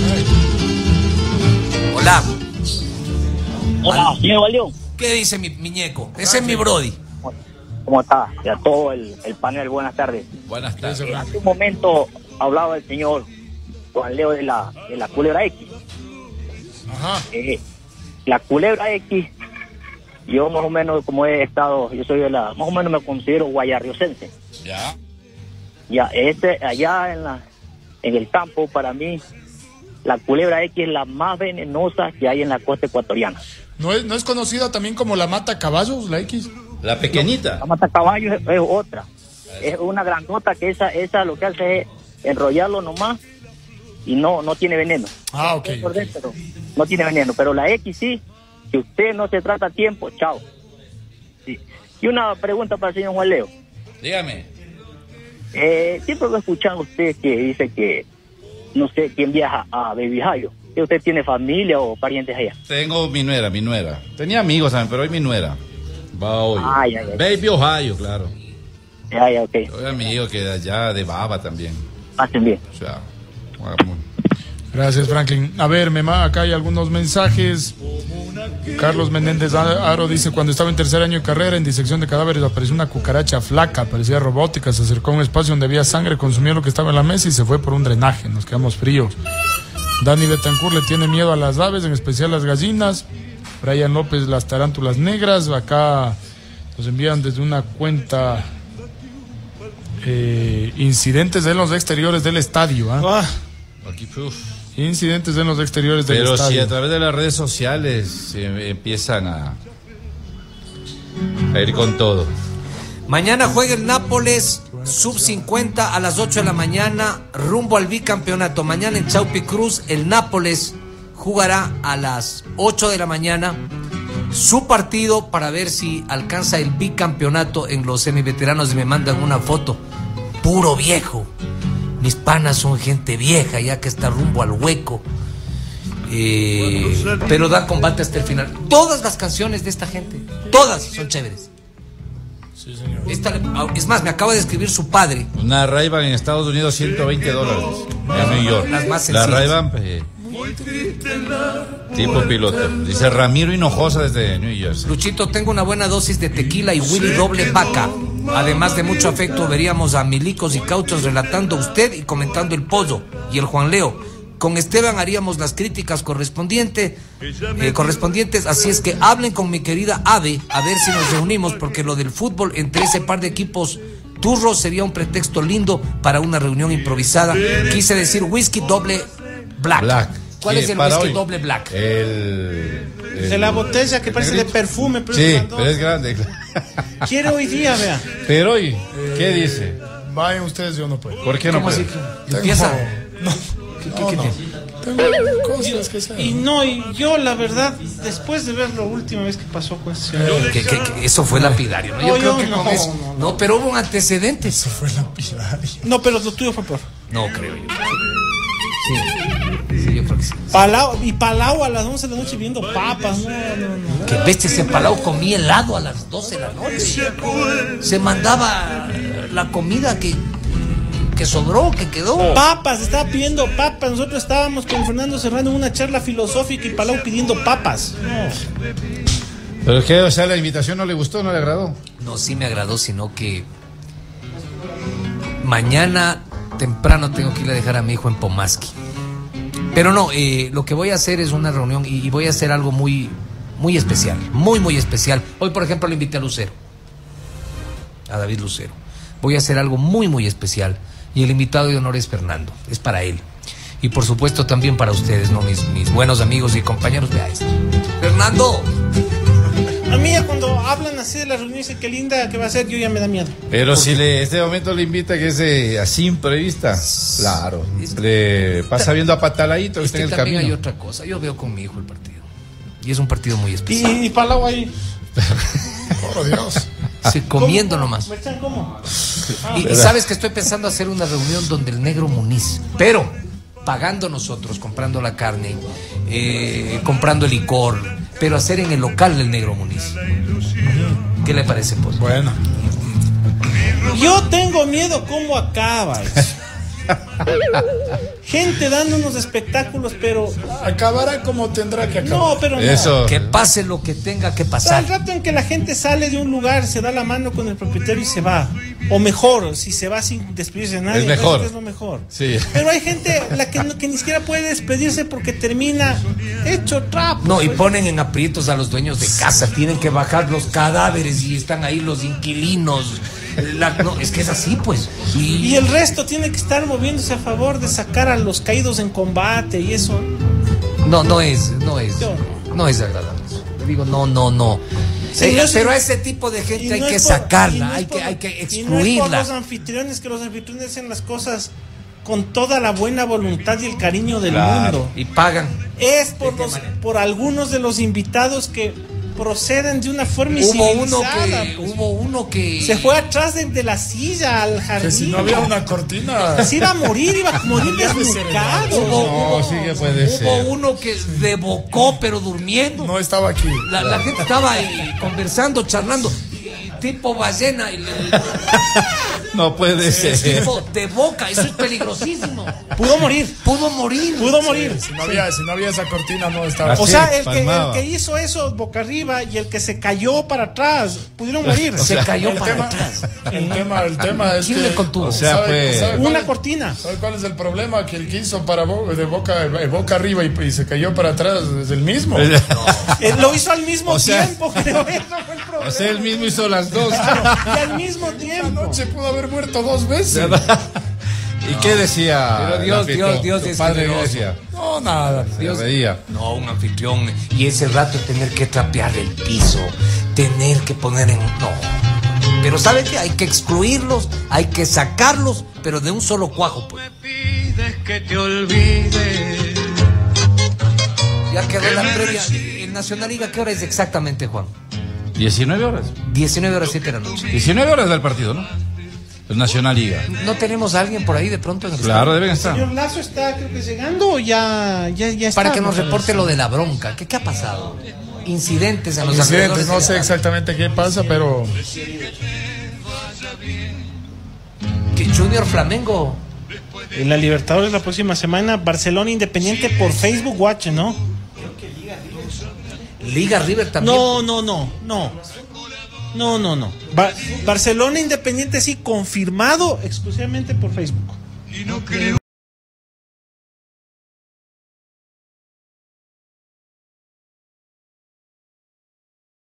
Hola. Hola, señor Valió. ¿Qué dice mi muñeco? Ese es mi brody. ¿Cómo está? Y a todo el panel, buenas tardes. Buenas tardes. Hace un momento hablaba el señor Juan Leo de la Culebra X. Ajá. La Culebra X, yo más o menos como he estado, yo soy más o menos me considero guayarriocense. Ya. Ya, allá en el campo, para mí, la culebra X es la más venenosa que hay en la costa ecuatoriana. ¿No es conocida también como la mata caballos, la X? La pequeñita. La mata caballos es otra. Es una grandota que esa lo que hace es enrollarlo nomás y no tiene veneno. Ah, ok. Pero no tiene veneno, pero la X sí, si usted no se trata a tiempo, chao. Sí. Y una pregunta para el señor Juan Leo. Dígame. Siempre lo he escuchado usted que dice que no sé quién viaja a Baby Jayo. ¿Usted tiene familia o parientes allá? Tengo mi nuera. Tenía amigos también, pero hoy mi nuera. Va hoy. Baby Ohio, claro. Ya, ok. Soy amigo que de allá, de Baba también. Pasen bien. O sea, gracias, Franklin. A ver, acá hay algunos mensajes. Carlos Menéndez Aro dice: cuando estaba en tercer año de carrera en disección de cadáveres apareció una cucaracha flaca, parecía robótica, se acercó a un espacio donde había sangre, consumió lo que estaba en la mesa y se fue por un drenaje. Nos quedamos fríos. Dani Betancourt le tiene miedo a las aves, en especial las gallinas. Brian López, las tarántulas negras. Acá nos envían desde una cuenta incidentes en los exteriores del estadio. Aquí, incidentes en los exteriores del estadio. Pero si a través de las redes sociales empiezan a ir con todo. Mañana juega el Nápoles sub-50 a las 8 de la mañana rumbo al bicampeonato. Mañana en Chaupi Cruz el Nápoles jugará a las 8 de la mañana su partido para ver si alcanza el bicampeonato en los semiveteranos. Y me mandan una foto, puro viejo. Mis panas son gente vieja ya que está rumbo al hueco, pero da combate hasta el final. Todas las canciones de esta gente, todas son chéveres. Sí, señor. Es más, me acaba de escribir su padre. Una Ray-Ban en Estados Unidos, $120 en New York. Las más la sencillas. Ray-Ban tipo piloto. Dice Ramiro Hinojosa desde New Jersey. Luchito, tengo una buena dosis de tequila y Willy doble vaca. Además de mucho afecto, veríamos a milicos y cauchos relatando usted y comentando el pollo y el Juan Leo. Con Esteban haríamos las críticas correspondientes, así es que hablen con mi querida Ave a ver si nos reunimos, porque lo del fútbol entre ese par de equipos turros sería un pretexto lindo para una reunión improvisada. Quise decir whisky doble black. ¿Cuál es el whisky doble black? De la botella que parece de perfume, pero sí, pero es grande. Quiere hoy día, vea. Pero hoy, ¿qué dice? Vayan ustedes, yo no puedo. ¿Por qué no puede? Empieza. Tengo cosas que hacer. Y yo la verdad, después de ver la última vez que pasó con ese que eso fue lapidario, ¿no? Yo creo que con eso. No, pero hubo un antecedente. Eso fue lapidario. No, pero lo tuyo fue peor. No, creo yo. Sí, yo creo que sí. Palau a las 11 de la noche viendo papas. No. Que bestia, ese Palau comía helado a las 12 de la noche. Se mandaba la comida que sobró, que quedó. Papas, estaba pidiendo papas. Nosotros estábamos con Fernando Serrano en una charla filosófica y Palau pidiendo papas. No. Pero es que, o sea, la invitación no le gustó, no le agradó. No, sí me agradó, sino que mañana temprano tengo que ir a dejar a mi hijo en Pomaski. Pero no, lo que voy a hacer es una reunión y voy a hacer algo muy, muy especial, muy especial. Hoy, por ejemplo, le invité a Lucero, a David Lucero. Voy a hacer algo muy, muy especial. Y el invitado de honor es Fernando, es para él. Y por supuesto también para ustedes, ¿no? Mis buenos amigos y compañeros. Vea esto. ¡Fernando! A mí cuando hablan así de la reunión, dice qué linda que va a ser, yo ya me da miedo. Pero si este momento le invita que es así imprevista, claro, le pasa viendo a Pataladito que está en el también camino. Hay otra cosa, yo veo con mi hijo el partido. Y es un partido muy especial. Y Palau ahí. Por Dios. Sí, comiendo nomás. ¿Cómo? Y sabes que estoy pensando hacer una reunión donde el Negro Muniz, pero pagando nosotros, comprando la carne, comprando el licor, pero hacer en el local del Negro Muniz. ¿Qué le parece, pues? Bueno. Yo tengo miedo cómo acaba eso. Gente dando unos espectáculos, pero acabará como tendrá que acabar. No, pero eso. No. Que pase lo que tenga que pasar. Al rato en que la gente sale de un lugar, se da la mano con el propietario y se va. O mejor, si se va sin despedirse de nadie, es mejor. Es lo mejor. Sí. Pero hay gente que ni siquiera puede despedirse porque termina hecho trapo. No, y ponen en aprietos a los dueños de casa. Tienen que bajar los cadáveres y están ahí los inquilinos No, es que es así, pues. Y el resto tiene que estar moviéndose a favor de sacar a los caídos en combate y eso. No es agradable. Digo, no. Sí, pero a ese tipo de gente hay que sacarla, hay que excluirla. Y no es por los anfitriones, que los anfitriones hacen las cosas con toda la buena voluntad y el cariño del mundo. Y pagan. Es por algunos de los invitados que proceden de una forma civilizada. Hubo uno que se fue atrás de la silla al jardín. Que si no había una cortina se iba a morir desnucado. Hubo uno que devocó pero durmiendo. No estaba aquí. La gente estaba ahí conversando, charlando, tipo ballena. No puede ser. Tipo de boca, eso es peligrosísimo. Pudo morir. Si no había esa cortina, no estaba. O sea, el que hizo eso boca arriba y el que se cayó para atrás pudieron morir. Se cayó para atrás. El tema es ¿quién le contuvo? O sea, fue una cortina. ¿Sabe cuál es el problema? Que el que hizo de boca arriba y se cayó para atrás es el mismo. Lo hizo al mismo tiempo, creo. Eso fue el problema. O sea, él mismo hizo las dos. Y al mismo tiempo. Una noche pudo haber muerto 2 veces. ¿Y qué decía? Pero Dios es padre, ¿qué decía? No, nada. Dios veía. No, un anfitrión. Y ese rato tener que trapear el piso, tener que poner en... No. Pero ¿sabe qué? Hay que excluirlos, hay que sacarlos, pero de un solo cuajo, pues. Me pides que te olvides. Ya quedó la previa. En Nacional Liga, ¿qué hora es exactamente, Juan? 19 horas. 19 horas 7 de la noche. 19 horas del partido, ¿no? El Nacional Liga. ¿No tenemos a alguien por ahí de pronto en el Claro, deben estar. ¿El señor Lazo está, creo que llegando o ya está? Para que nos reporte lo de la bronca. ¿Qué ha pasado? Incidentes en los alrededores. No sé exactamente qué pasa, pero... Que Junior Flamengo. En la Libertadores la próxima semana, Barcelona Independiente por Facebook Watch, ¿no? Liga River también. No. Barcelona Independiente sí, confirmado exclusivamente por Facebook.